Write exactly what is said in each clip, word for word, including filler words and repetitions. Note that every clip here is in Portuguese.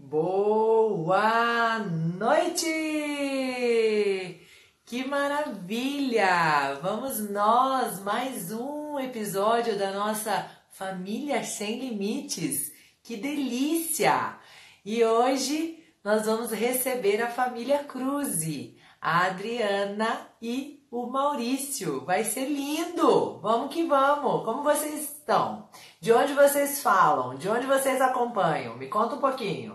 Boa noite! Que maravilha! Vamos nós, mais um episódio da nossa Família Sem Limites. Que delícia! E hoje nós vamos receber a família Cruzi, a Adriana e o Maurício. Vai ser lindo! Vamos que vamos! Como vocês estão? De onde vocês falam? De onde vocês acompanham? Me conta um pouquinho.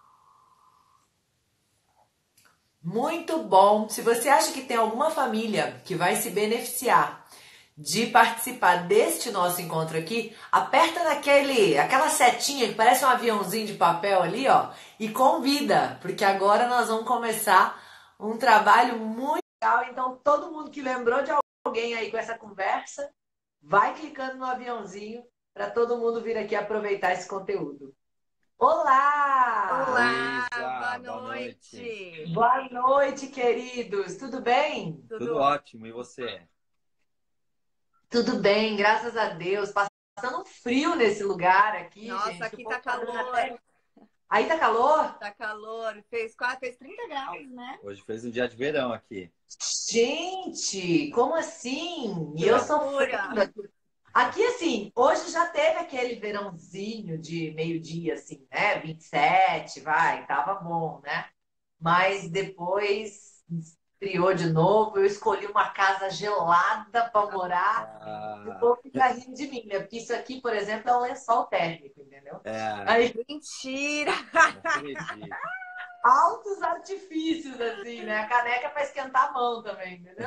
Muito bom! Se você acha que tem alguma família que vai se beneficiar de participar deste nosso encontro aqui, aperta naquele, aquela setinha que parece um aviãozinho de papel ali, ó, e convida, porque agora nós vamos começar um trabalho muito legal. Então, todo mundo que lembrou de alguém aí com essa conversa, vai clicando no aviãozinho para todo mundo vir aqui aproveitar esse conteúdo. Olá! Olá, Isa, boa boa noite. noite. Boa noite, queridos. Tudo bem? Tudo, Tudo ótimo, e você? Tudo bem, graças a Deus. Passando frio nesse lugar aqui, Nossa, gente. aqui O tá povo tá dando calor. até- Aí tá calor? Tá calor, fez quase fez trinta graus, né? Hoje fez um dia de verão aqui. Gente, como assim? E Que eu loucura. sofrendo aqui. Aqui, assim, hoje já teve aquele verãozinho de meio-dia, assim, né? vinte e sete, vai, tava bom, né? Mas depois esfriou de novo. Eu escolhi uma casa gelada para morar. O Ah, povo fica rindo de mim, né? Porque isso aqui, por exemplo, é um lençol térmico, entendeu? é, Aí, Mentira! não acredito. altos artifícios, assim, né? A caneca para esquentar a mão também, entendeu?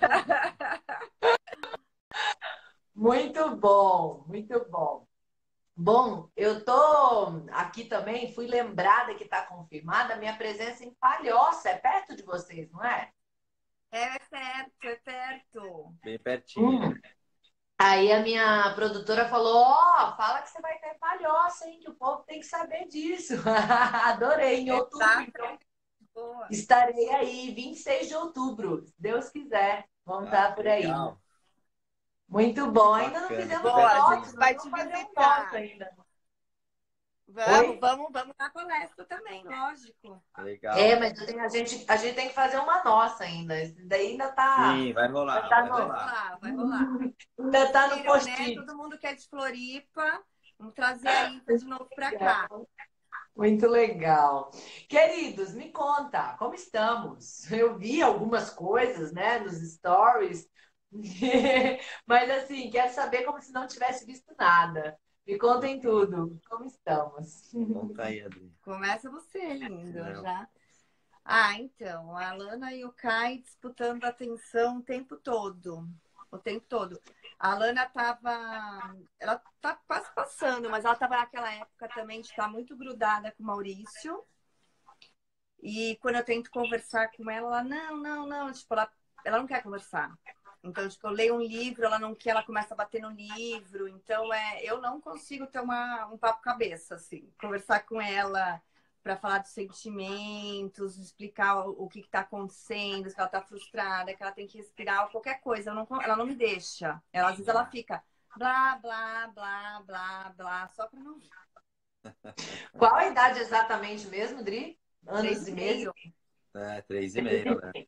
Muito bom, muito bom. Bom, eu tô aqui também, fui lembrada que está confirmada a minha presença em Palhoça, é perto de vocês, não é? É perto, é perto. Bem pertinho. Hum. Aí a minha produtora falou, ó, fala que você vai ter Palhoça, hein, que o povo tem que saber disso. Adorei, em outubro, Exato. então Boa. estarei aí, vinte e seis de outubro, se Deus quiser, vamos Ah, estar por aí. legal. Muito bom, ainda não Bacana, fizemos que o Boa, a nosso, gente nós vai vamos te fazer o visitar. nosso ainda. Vamos, Oi? vamos, vamos na palestra também, lógico. Legal. É, mas eu tenho- a gente, a gente tem que fazer uma nossa ainda. Esse daí ainda tá, Sim, vai rolar, ainda tá vai Vai no, rolar. rolar, vai rolar. ainda tá no Viram, né? post-it. Todo mundo quer de Floripa. Vamos trazer a Isa de novo pra cá. Muito legal. Queridos, me conta, como estamos? Eu vi algumas coisas, né, nos stories, mas assim, quero saber como se não tivesse visto nada. Me contem tudo, como estamos? Conta aí, Adri. Começa você, lindo, Não. já. Ah, então, a Alana e o Kai disputando a atenção o tempo todo. O tempo todo. A Alana tava. Ela tá quase passando, mas ela tava naquela época também de estar muito grudada com o Maurício. E quando eu tento conversar com ela, ela, não, não, não. Tipo, ela, ela não quer conversar. Então, tipo, eu leio um livro, ela não quer, ela começa a bater no livro. Então, é, eu não consigo ter uma, um papo cabeça, assim. Conversar com ela para falar dos sentimentos, explicar o, o que está acontecendo, se ela está frustrada, que ela tem que respirar, ou qualquer coisa. Eu não, ela não me deixa. Ela, às vezes ela fica blá, blá, blá, blá, blá, só para não... Qual a idade exatamente mesmo, Dri? Anos Três e e meses? meio. É, três e meio, né?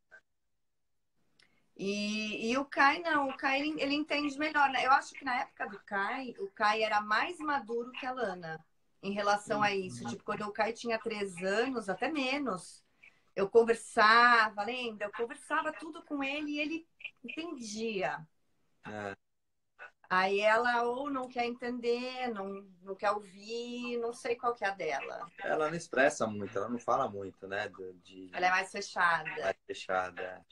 E, e o Kai não, o Kai ele, ele entende melhor, né? Eu acho que na época do Kai, o Kai era mais maduro que a Lana em relação a isso. Tipo, quando o Kai tinha três anos, até menos, eu conversava, lembra? Eu conversava tudo com ele e ele entendia. É, Aí ela ou não quer entender, não, não quer ouvir, não sei qual que é a dela. ela não expressa muito, ela não fala muito, né? do- De Ela é mais fechada. mais fechada.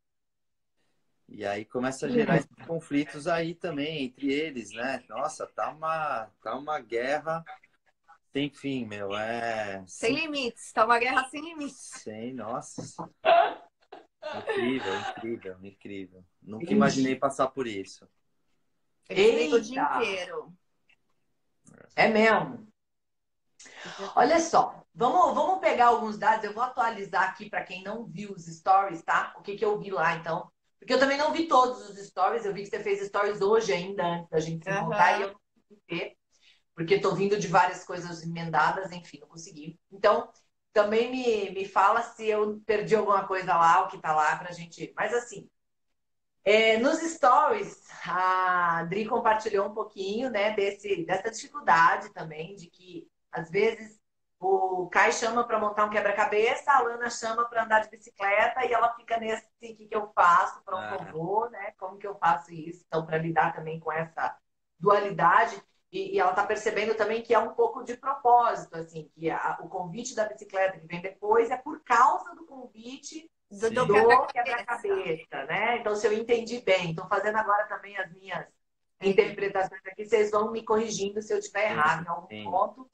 E aí começa a gerar esses conflitos aí também entre eles, né? Nossa, tá uma, tá uma guerra sem fim, meu. É. Sem Sem, limites, tá uma guerra sem limites. sem, nossa. Incrível, incrível, incrível. Nunca imaginei passar por isso. Eles brigam o dia Eita! inteiro. É mesmo. Olha só, vamos, vamos pegar alguns dados. Eu vou atualizar aqui para quem não viu os stories, tá? O que, que eu vi lá, então. Porque eu também não vi todos os stories. Eu vi que você fez stories hoje ainda, antes da gente se encontrar, e eu não consegui ver. porque tô vindo de várias coisas emendadas, enfim, não consegui. Então, também me, me fala se eu perdi alguma coisa lá, o que tá lá pra gente. Mas assim, é, nos stories, a Adri compartilhou um pouquinho, né, desse, dessa dificuldade também, de que às vezes o Kai chama para montar um quebra-cabeça, a Lana chama para andar de bicicleta e ela fica nesse, o que, que eu faço, para onde eu Ah, vou, né? Como que eu faço isso? Então, para lidar também com essa dualidade. E, e ela está percebendo também que é um pouco de propósito, assim, que a, o convite da bicicleta que vem depois é por causa do convite Do, do sim. do quebra-cabeça. quebra-cabeça, né? Então, se eu entendi bem, estou fazendo agora também as minhas É. interpretações aqui, vocês vão me corrigindo se eu estiver Sim, errado em algum sim. ponto.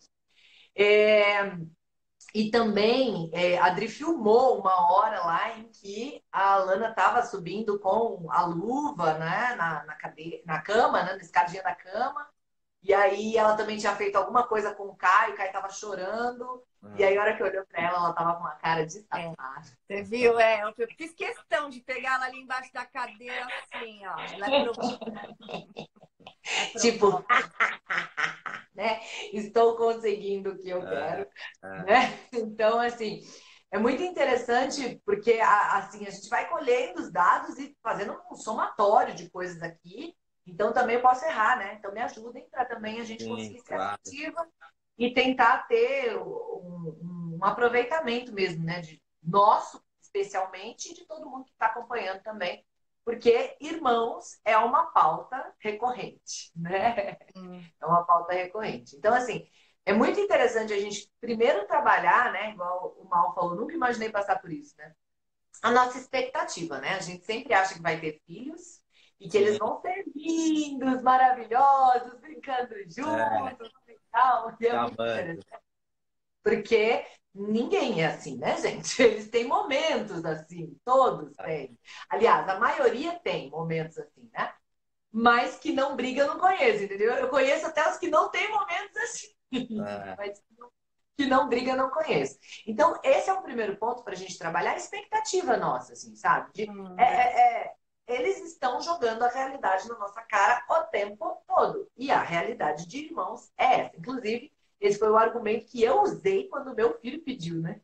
É, e também é, a Adri filmou uma hora lá em que a Alana estava subindo com a luva, né, na, na, cade... na cama, né, na escadinha da cama. E aí ela também tinha feito alguma coisa com o Caio, o Caio estava chorando. E aí, Ah, a hora que olhou para ela, ela estava com uma cara de É. safada. Você viu? É, eu fiz questão de pegar ela ali embaixo da cadeira assim, ó. Ela é provoca. É Tipo, provoca. né? Estou conseguindo o que eu é, quero, é, né? Então, assim, é muito interessante porque assim a gente vai colhendo os dados e fazendo um somatório de coisas aqui. Então, também eu posso errar, né? Então, me ajudem para também a gente sim, conseguir ser claro. assertiva e tentar ter um, um aproveitamento mesmo, né? De nosso, especialmente, e de todo mundo que está acompanhando também. Porque irmãos é uma pauta recorrente, né? Hum. É uma pauta recorrente. Então, assim, é muito interessante a gente primeiro trabalhar, né? Igual o Mal falou, nunca imaginei passar por isso, né? A nossa expectativa, né? A gente sempre acha que vai ter filhos e que eles Sim, vão ser lindos, maravilhosos, brincando é, juntos e tal. E te é muito amando. interessante. Porque ninguém é assim, né, gente? Eles têm momentos assim, todos têm. Aliás, a maioria tem momentos assim, né? Mas que não briga, eu não conheço, entendeu? Eu conheço até os que não têm momentos assim, É, mas que não briga, eu não conheço. Então, esse é o primeiro ponto para a gente trabalhar, a expectativa nossa, assim, sabe? De, é, Hum. é, é, eles estão jogando a realidade na nossa cara o tempo todo. E a realidade de irmãos é essa. Inclusive, esse foi o argumento que eu usei quando meu filho pediu, né?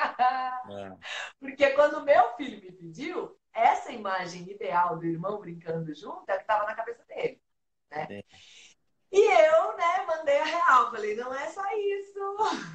é, Porque quando meu filho me pediu, essa imagem ideal do irmão brincando junto é o que estava na cabeça dele, né? sim. E eu, né, mandei a real. Falei, não é só isso.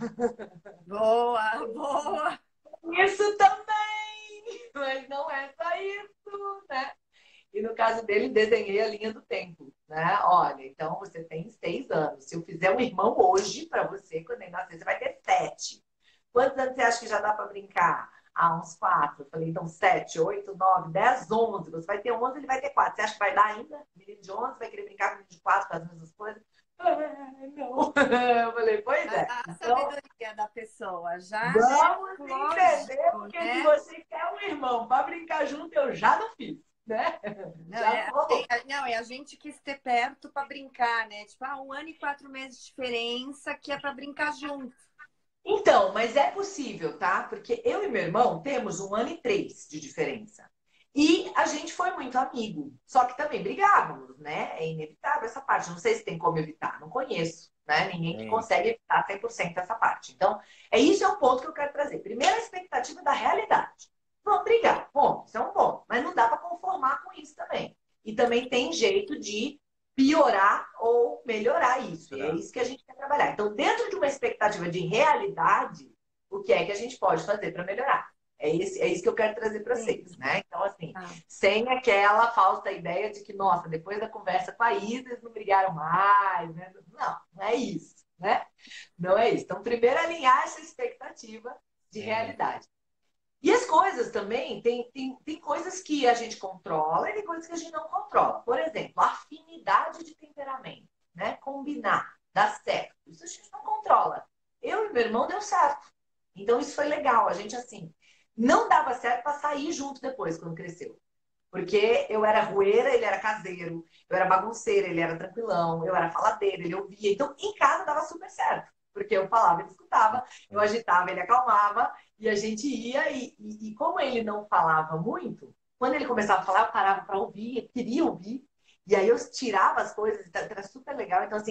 Boa, boa. Isso também, mas não é só isso, né? E no caso dele, desenhei a linha do tempo, né? Olha, então você tem seis anos. Se eu fizer um irmão hoje para você, quando ele nascer, você vai ter sete. Quantos anos você acha que já dá para brincar? Ah, uns quatro. Eu falei, então sete, oito, nove, dez, onze. Você vai ter onze, ele vai ter quatro. Você acha que vai dar ainda? Menino de onze vai querer brincar com menino de quatro, com as mesmas coisas? Ah, não. Eu falei, pois é. A, a Então, sabedoria da pessoa já, né? vamos entender, Lógico, porque se né? você quer um irmão para brincar junto, eu já não fiz, né? Não, Já é, não rolou. não, é a gente quis ter perto para brincar, né? Tipo, ah, um ano e quatro meses de diferença que é para brincar junto. Então, mas é possível, tá? Porque eu e meu irmão temos um ano e três de diferença. E a gente foi muito amigo. Só que também brigávamos, né? É inevitável essa parte. Não sei se tem como evitar. Não conheço, né? Ninguém que Sim. consegue evitar cem por cento essa parte. Então, é isso é o ponto que eu quero trazer. Primeiro, a expectativa da realidade. Vamos brigar. Bom, isso é um ponto. Mas não dá para conformar com isso também. E também tem jeito de piorar ou melhorar isso. E é Será? isso que a gente quer trabalhar. Então, dentro de uma expectativa de realidade, o que é que a gente pode fazer para melhorar? É, esse, é isso que eu quero trazer para Sim. vocês, né? Então, assim, Ah. sem aquela falsa ideia de que, nossa, depois da conversa com a Isa, eles não brigaram mais, né? Não, não é isso, né? Não é isso. Então, primeiro alinhar essa expectativa de Sim. realidade. E as coisas também, tem, tem, tem coisas que a gente controla e tem coisas que a gente não controla. Por exemplo, afinidade de temperamento, né? Combinar, dar certo. Isso a gente não controla. Eu e meu irmão deu certo. Então isso foi legal. A gente, assim, não dava certo para sair junto depois, quando cresceu. Porque eu era rueira, ele era caseiro. Eu era bagunceira, ele era tranquilão. Eu era faladeira, ele ouvia. Então, em casa dava super certo. Porque eu falava, ele escutava. Eu agitava, ele acalmava. E a gente ia. E, e, e como ele não falava muito, quando ele começava a falar, eu parava para ouvir. Eu queria ouvir. E aí eu tirava as coisas. Era super legal. Então, assim,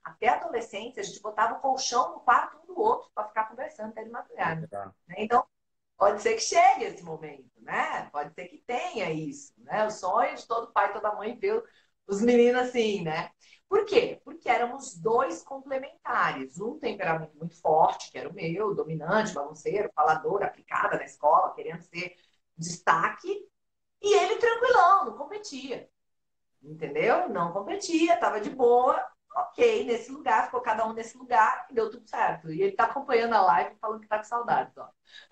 até a adolescência, a gente botava o colchão no quarto um do outro para ficar conversando até de madrugada. Né? Então, pode ser que chegue esse momento, né? Pode ser que tenha isso, né? O sonho de todo pai e toda mãe ver os meninos assim, né? Por quê? Porque éramos dois complementares. Um temperamento muito forte, que era o meu, dominante, bagunceiro, falador, aplicada na escola, querendo ser destaque. E ele tranquilão, não competia. Entendeu? Não competia, tava de boa. Ok, nesse lugar, ficou cada um nesse lugar e deu tudo certo. E ele tá acompanhando a live falando que tá com saudades, ó.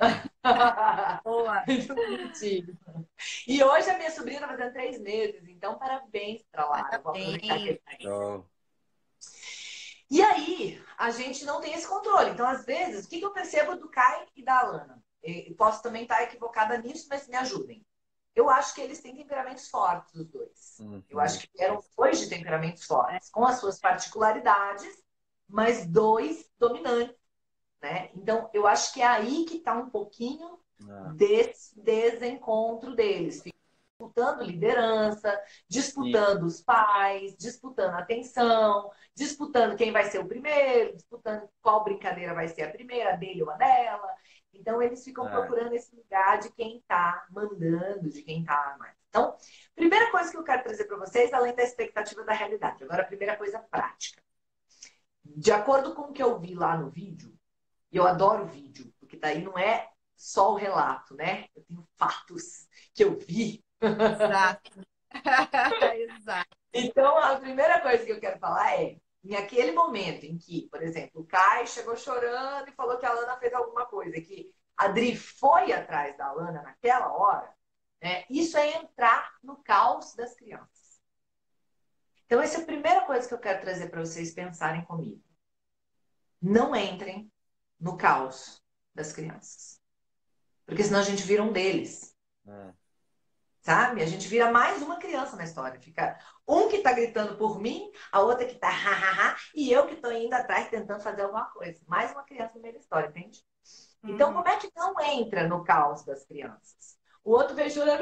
Boa. Muito bonitinho. E hoje a minha sobrinha tá fazendo três meses, então parabéns pra Lara. Vou aproveitar que ele tá aí. Oh. E aí, a gente não tem esse controle. Então, às vezes, o que eu percebo do Kai e da Alana? Eu posso também estar equivocada nisso, mas me ajudem. Eu acho que eles têm temperamentos fortes, os dois. Uhum. Eu acho que eram dois de temperamentos fortes, com as suas particularidades, mas dois dominantes, né? Então, eu acho que é aí que está um pouquinho ah. desse desencontro deles. Ficam disputando liderança, disputando Sim. os pais, disputando atenção, disputando quem vai ser o primeiro, disputando qual brincadeira vai ser a primeira, a dele ou a dela. Então, eles ficam é. procurando esse lugar de quem está mandando, de quem está mais. Então, primeira coisa que eu quero trazer para vocês, além da expectativa da realidade. Agora, a primeira coisa prática. De acordo com o que eu vi lá no vídeo, e eu adoro vídeo, porque daí não é só o relato, né? Eu tenho fatos que eu vi. Exato. Exato. Então, a primeira coisa que eu quero falar é em aquele momento em que, por exemplo, o Kai chegou chorando e falou que a Alana fez alguma coisa, que a Dri foi atrás da Alana naquela hora, né? Isso é entrar no caos das crianças. Então, essa é a primeira coisa que eu quero trazer para vocês pensarem comigo. Não entrem no caos das crianças. Porque senão a gente vira um deles. É. Sabe? A gente vira mais uma criança na história. Fica um que tá gritando por mim, a outra que tá ha-ha-ha, e eu que tô indo atrás tentando fazer alguma coisa. Mais uma criança no meio da história, entende? Uhum. Então, como é que não entra no caos das crianças? O outro veio chorando.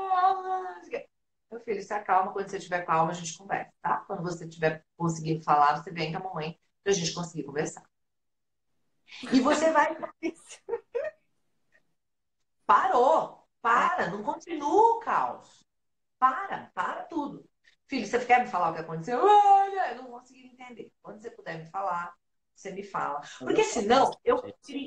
Meu filho, se acalma. Quando você tiver calma, a gente conversa, tá? Quando você estiver conseguindo falar, você vem com a mamãe pra gente conseguir conversar. E você vai... Parou. Para, não continua o caos. Para, para tudo. Filho, você quer me falar o que aconteceu? Olha, eu não consegui entender. Quando você puder me falar, você me fala. Porque senão, eu...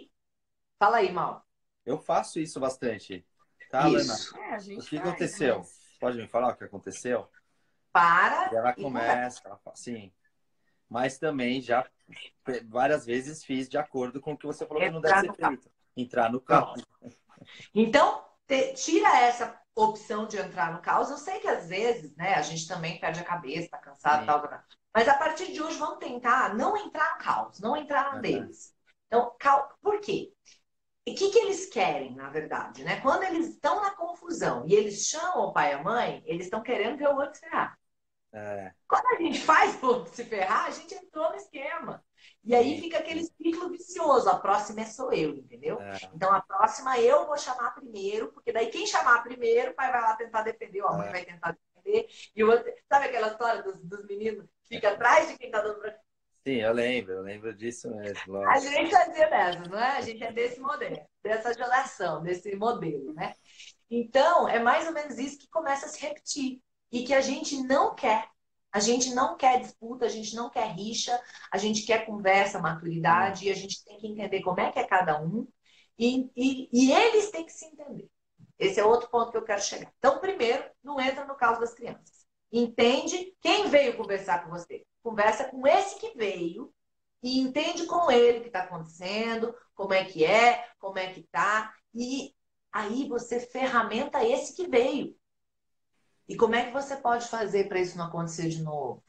Fala aí, Mal. Eu faço isso bastante. Tá, Alana? É, a gente o que faz, aconteceu? Mas... Pode me falar o que aconteceu? Para. E ela começa, ela fala, sim. Mas também já várias vezes fiz de acordo com o que você falou que não deve ser feito. Entrar no caos. Então, te, tira essa opção de entrar no caos. Eu sei que às vezes, né, a gente também perde a cabeça, tá cansado, tal, tal, tal. Mas a partir de hoje vamos tentar não entrar no caos, não entrar no uhum. deles. Então, cal... por quê? O que, que eles querem, na verdade, né? Quando eles estão na confusão e eles chamam o pai e a mãe, eles estão querendo ver o outro se ferrar. É. Quando a gente faz o outro se ferrar, a gente entrou no esquema. E aí Sim. fica aquele ciclo vicioso. A próxima é sou eu, entendeu? É. Então, a próxima eu vou chamar primeiro, porque daí quem chamar primeiro, o pai vai lá tentar defender, ou a mãe é. vai tentar defender. E o outro... Sabe aquela história dos, dos meninos que fica atrás de quem tá dando pra... Sim, eu lembro, eu lembro disso mesmo. Lógico. A gente fazia dessas, não é? A gente é desse modelo, dessa geração, desse modelo, né? Então, é mais ou menos isso que começa a se repetir. E que a gente não quer. A gente não quer disputa, a gente não quer rixa, a gente quer conversa, maturidade, hum. e a gente tem que entender como é que é cada um. E, e, e eles têm que se entender. Esse é outro ponto que eu quero chegar. Então, primeiro, não entra no caso das crianças. Entende quem veio conversar com você. Conversa com esse que veio e entende com ele o que está acontecendo, como é que é, como é que tá. E aí você ferramenta esse que veio. E como é que você pode fazer para isso não acontecer de novo?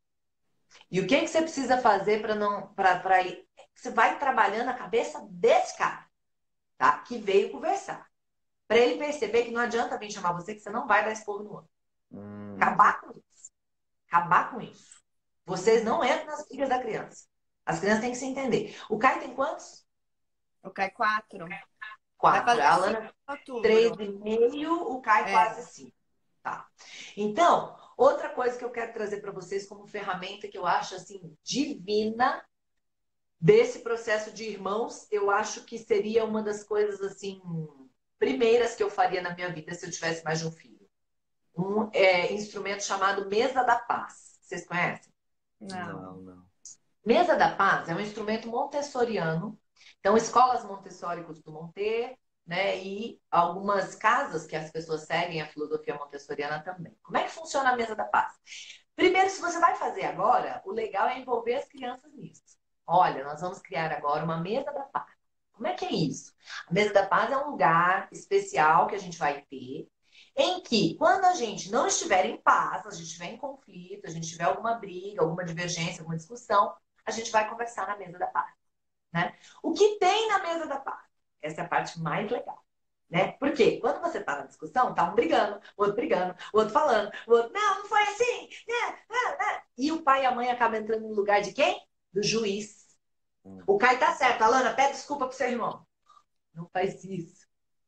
E o que, que você precisa fazer para não. para ir. Você vai trabalhando a cabeça desse cara, tá? Que veio conversar. Para ele perceber que não adianta vir chamar você, que você não vai dar esporro no outro. Hum. Acabar com isso. Acabar com isso. Vocês não entram nas brigas da criança. As crianças têm que se entender. O Kai tem quantos? O Kai, quatro. Quatro. A Alana, três e meio. O Kai, é. quase cinco. Tá. Então, Outra coisa que eu quero trazer para vocês como ferramenta que eu acho assim divina desse processo de irmãos, eu acho que seria uma das coisas assim primeiras que eu faria na minha vida se eu tivesse mais de um filho. Um é, instrumento chamado Mesa da Paz. Vocês conhecem? Não. Não, não. Mesa da Paz é um instrumento montessoriano. Então, escolas Montessori costumam ter, né? E algumas casas que as pessoas seguem a filosofia montessoriana também. Como é que funciona a Mesa da Paz? Primeiro, se você vai fazer agora, o legal é envolver as crianças nisso. Olha, nós vamos criar agora uma Mesa da Paz. Como é que é isso? A Mesa da Paz é um lugar especial que a gente vai ter, em que, quando a gente não estiver em paz, a gente estiver em conflito, a gente tiver alguma briga, alguma divergência, alguma discussão, a gente vai conversar na Mesa da Paz. Né? O que tem na Mesa da Paz? Essa é a parte mais legal. Né? Porque quando você está na discussão, tá um brigando, o outro brigando, o outro falando, o outro, não, não foi assim. Né? Né? Né? E o pai e a mãe acabam entrando no lugar de quem? Do juiz. O Caio tá certo. Alana, pede desculpa pro seu irmão. Não faz isso.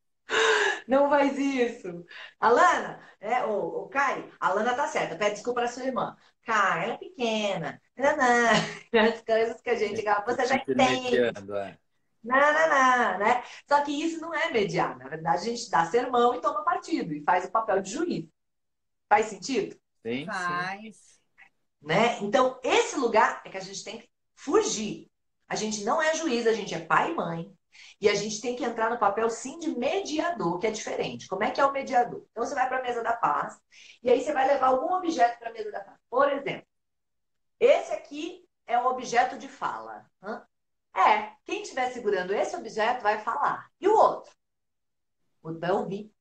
Não faz isso. Alana, é, o, o Caio, a Alana tá certa. Pede desculpa pra sua irmã. Caio, ela é pequena. Não, não. As coisas que a gente... Você já entende. É. Não, não, não, né? Só que isso não é mediar. Na verdade, a gente dá sermão e toma partido. E faz o papel de juiz. Faz sentido? Sim, Faz. sim. Né? Então, esse lugar é que a gente tem que fugir. A gente não é juiz, a gente é pai e mãe. E a gente tem que entrar no papel, sim, de mediador, que é diferente. Como é que é o mediador? Então, você vai para a mesa da paz, e aí você vai levar algum objeto para a mesa da paz. Por exemplo, esse aqui é o objeto de fala. Hã? É, quem estiver segurando esse objeto vai falar. E o outro? O outro vai ouvir.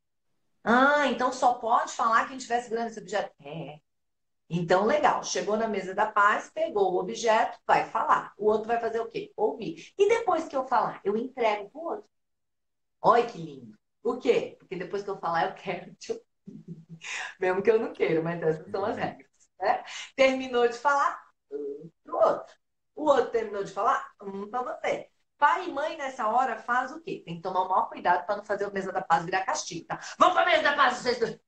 Ah, então só pode falar quem estiver segurando esse objeto? É. Então, legal. Chegou na mesa da paz, pegou o objeto, vai falar. O outro vai fazer o quê? Ouvir. E depois que eu falar, eu entrego pro outro. Olha que lindo. Por quê? Porque depois que eu falar, eu quero te ouvir. Mesmo que eu não queira, mas essas são as regras. Né? Terminou de falar, um pro outro. O outro terminou de falar, um para você. Pai e mãe, nessa hora, faz o quê? Tem que tomar o maior cuidado para não fazer a mesa da paz virar castigo, tá? Vamos pra mesa da paz, vocês dois.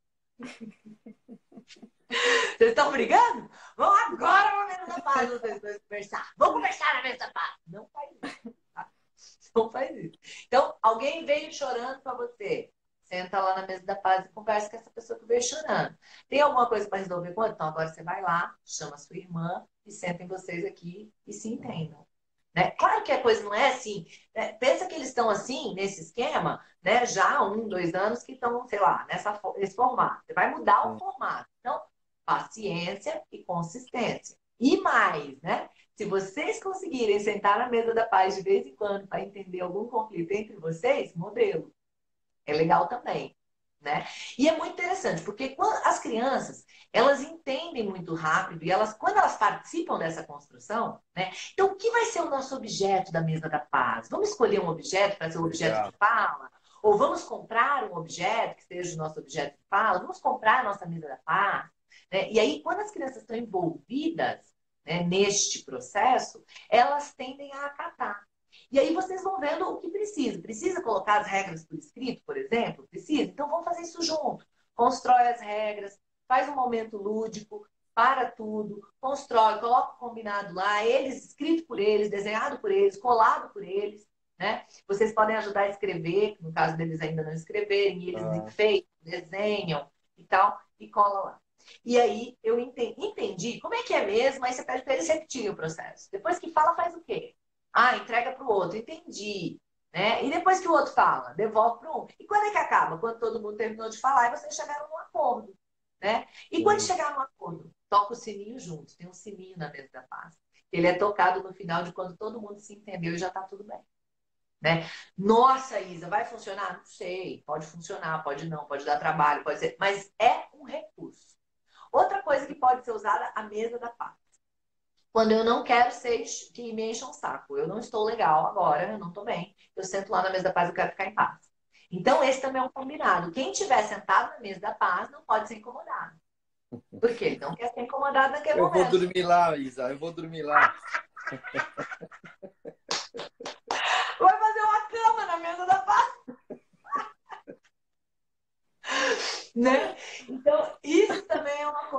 Vocês estão brigando? Vão agora pra mesa da paz, vocês dois conversar. Vamos conversar na mesa da paz. Não faz isso. Tá? Não faz isso. Então, alguém veio chorando para você. Senta lá na mesa da paz e conversa com essa pessoa que veio chorando. Tem alguma coisa para resolver com ela? Então, agora você vai lá, chama a sua irmã e sentem vocês aqui e se entendam. Né? Claro que a coisa não é assim. Né? Pensa que eles estão assim, nesse esquema, né? Já há um, dois anos que estão, sei lá, nessa, nesse formato. Você vai mudar o formato. Então, paciência e consistência. E mais, né? Se vocês conseguirem sentar na mesa da paz de vez em quando para entender algum conflito entre vocês, modelo. É legal também, né? E é muito interessante, porque quando as crianças, elas entendem muito rápido e elas, quando elas participam dessa construção, né? Então, o que vai ser o nosso objeto da mesa da paz? Vamos escolher um objeto para ser o objeto Legal. de fala? Ou vamos comprar um objeto que seja o nosso objeto de fala? Vamos comprar a nossa mesa da paz? Né? E aí, quando as crianças estão envolvidas, né, neste processo, elas tendem a acatar. E aí vocês vão vendo o que precisa. Precisa colocar as regras por escrito, por exemplo? Precisa? Então vamos fazer isso junto. Constrói as regras, faz um momento lúdico, para tudo, constrói, coloca o combinado lá, eles, escrito por eles, desenhado por eles, colado por eles. Né? Vocês podem ajudar a escrever, no caso deles ainda não escreverem, e eles Ah. enfeitam, desenham e tal, e cola lá. E aí eu entendi, entendi como é que é mesmo, aí você pede para eles repetirem o processo. Depois que fala, faz o quê? Ah, entrega para o outro, entendi. Né? E depois que o outro fala, devolve para um. E quando é que acaba? Quando todo mundo terminou de falar e vocês chegaram num acordo. Né? E Sim. quando chegar num acordo, toca o sininho junto. Tem um sininho na mesa da paz. Ele é tocado no final de quando todo mundo se entendeu e já está tudo bem. Né? Nossa, Isa, vai funcionar? Não sei. Pode funcionar, pode não, pode dar trabalho, pode ser. Mas é um recurso. Outra coisa que pode ser usada, a mesa da paz. Quando eu não quero ser que me encha um saco. Eu não estou legal agora, eu não estou bem. Eu sento lá na mesa da paz, eu quero ficar em paz. Então, esse também é um combinado. Quem estiver sentado na mesa da paz não pode ser incomodado. Por quê? Ele não quer ser incomodado naquele Eu momento. vou dormir lá, Isa. Eu vou dormir lá. Vai fazer uma cama na mesa da paz. Né? Então, isso também é uma coisa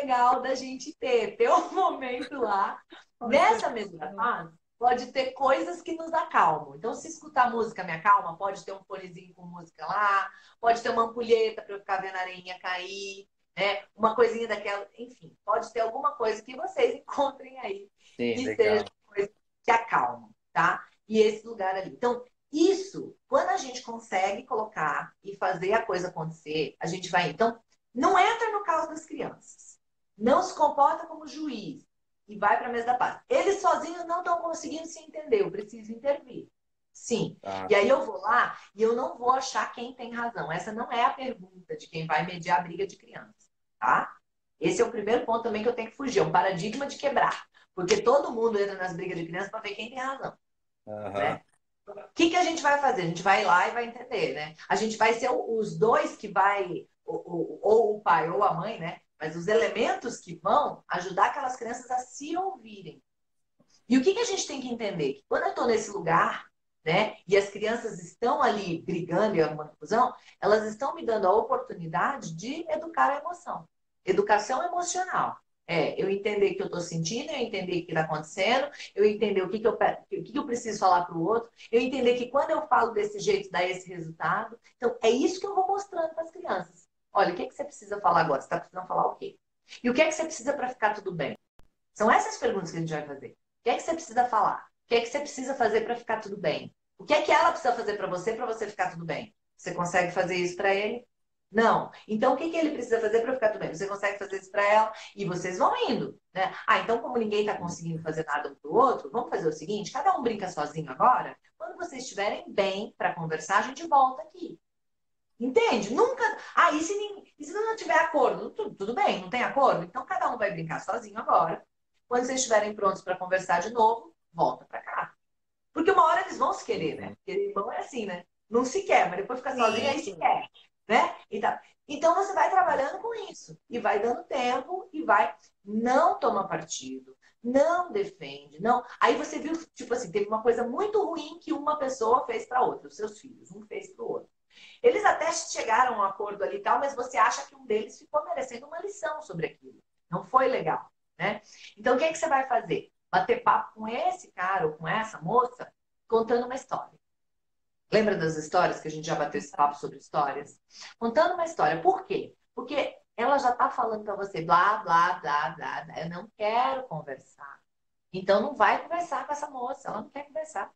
legal da gente ter. Ter um momento lá. Nessa mesma fase, pode ter coisas que nos acalmam. Então, se escutar música me acalma, pode ter um fonezinho com música lá, pode ter uma ampulheta para eu ficar vendo a areinha cair, né? Uma coisinha daquela, enfim, pode ter alguma coisa que vocês encontrem aí Sim, que legal. seja coisa que acalmam, tá? E esse lugar ali. Então, isso, quando a gente consegue colocar e fazer a coisa acontecer, a gente vai. Então, não entra no caos das crianças. Não se comporta como juiz e vai para a mesa da paz. Eles sozinhos não estão conseguindo se entender, eu preciso intervir. Sim. Tá. E aí eu vou lá e eu não vou achar quem tem razão. Essa não é a pergunta de quem vai mediar a briga de criança, tá? Esse é o primeiro ponto também que eu tenho que fugir, é um paradigma de quebrar. Porque todo mundo entra nas brigas de criança para ver quem tem razão. Uhum. Né? O que, que a gente vai fazer? A gente vai lá e vai entender, né? A gente vai ser os dois que vai, ou, ou o pai ou a mãe, né? Mas os elementos que vão ajudar aquelas crianças a se ouvirem. E o que, que a gente tem que entender? Que quando eu estou nesse lugar, né? E as crianças estão ali brigando e arrumando confusão, elas estão me dando a oportunidade de educar a emoção. Educação emocional. É, eu entender o que eu estou sentindo, eu entender o que está acontecendo, eu entender o que, que, eu, o que, que eu preciso falar para o outro, eu entender que quando eu falo desse jeito dá esse resultado. Então, é isso que eu vou mostrando para as crianças. Olha, o que, que você precisa falar agora? Você está precisando falar o quê? E o que é que você precisa para ficar tudo bem? São essas perguntas que a gente vai fazer. O que é que você precisa falar? O que é que você precisa fazer para ficar tudo bem? O que é que ela precisa fazer para você para você ficar tudo bem? Você consegue fazer isso para ele? Não. Então, o que, que ele precisa fazer para ficar tudo bem? Você consegue fazer isso para ela? E vocês vão indo, né? Ah, então, como ninguém está conseguindo fazer nada um para o outro, vamos fazer o seguinte: cada um brinca sozinho agora. Quando vocês estiverem bem para conversar, a gente volta aqui. Entende? Nunca. Ah, e se, e se não tiver acordo? Tudo, tudo bem, não tem acordo? Então, cada um vai brincar sozinho agora. Quando vocês estiverem prontos para conversar de novo, volta para cá. Porque uma hora eles vão se querer, né? Porque irmão é assim, né? Não se quer, mas depois fica sozinho, aí se quer. Né? Então, então você vai trabalhando com isso. E vai dando tempo e vai. Não toma partido. Não defende. Não. Aí você viu, tipo assim, teve uma coisa muito ruim que uma pessoa fez para outra, os seus filhos. Um fez para o outro. Eles até chegaram a um acordo ali e tal, mas você acha que um deles ficou merecendo uma lição sobre aquilo. Não foi legal. Né? Então, o que, é que você vai fazer? Bater papo com esse cara ou com essa moça contando uma história. Lembra das histórias que a gente já bateu esse papo sobre histórias? Contando uma história. Por quê? Porque ela já está falando para você blá, blá, blá, blá, blá. Eu não quero conversar. Então, não vai conversar com essa moça. Ela não quer conversar.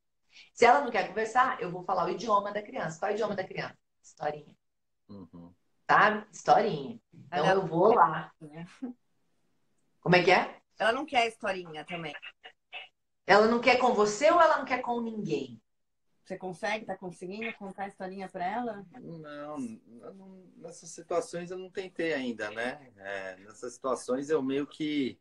Se ela não quer conversar, eu vou falar o idioma da criança. Qual é o idioma da criança? Historinha. Uhum. Sabe? Historinha. Então, eu vou lá. Como é que é? Ela não quer historinha também. Ela não quer com você ou ela não quer com ninguém? Você consegue, tá conseguindo contar a historinha para ela? Não, não, nessas situações eu não tentei ainda, né? É, nessas situações eu meio que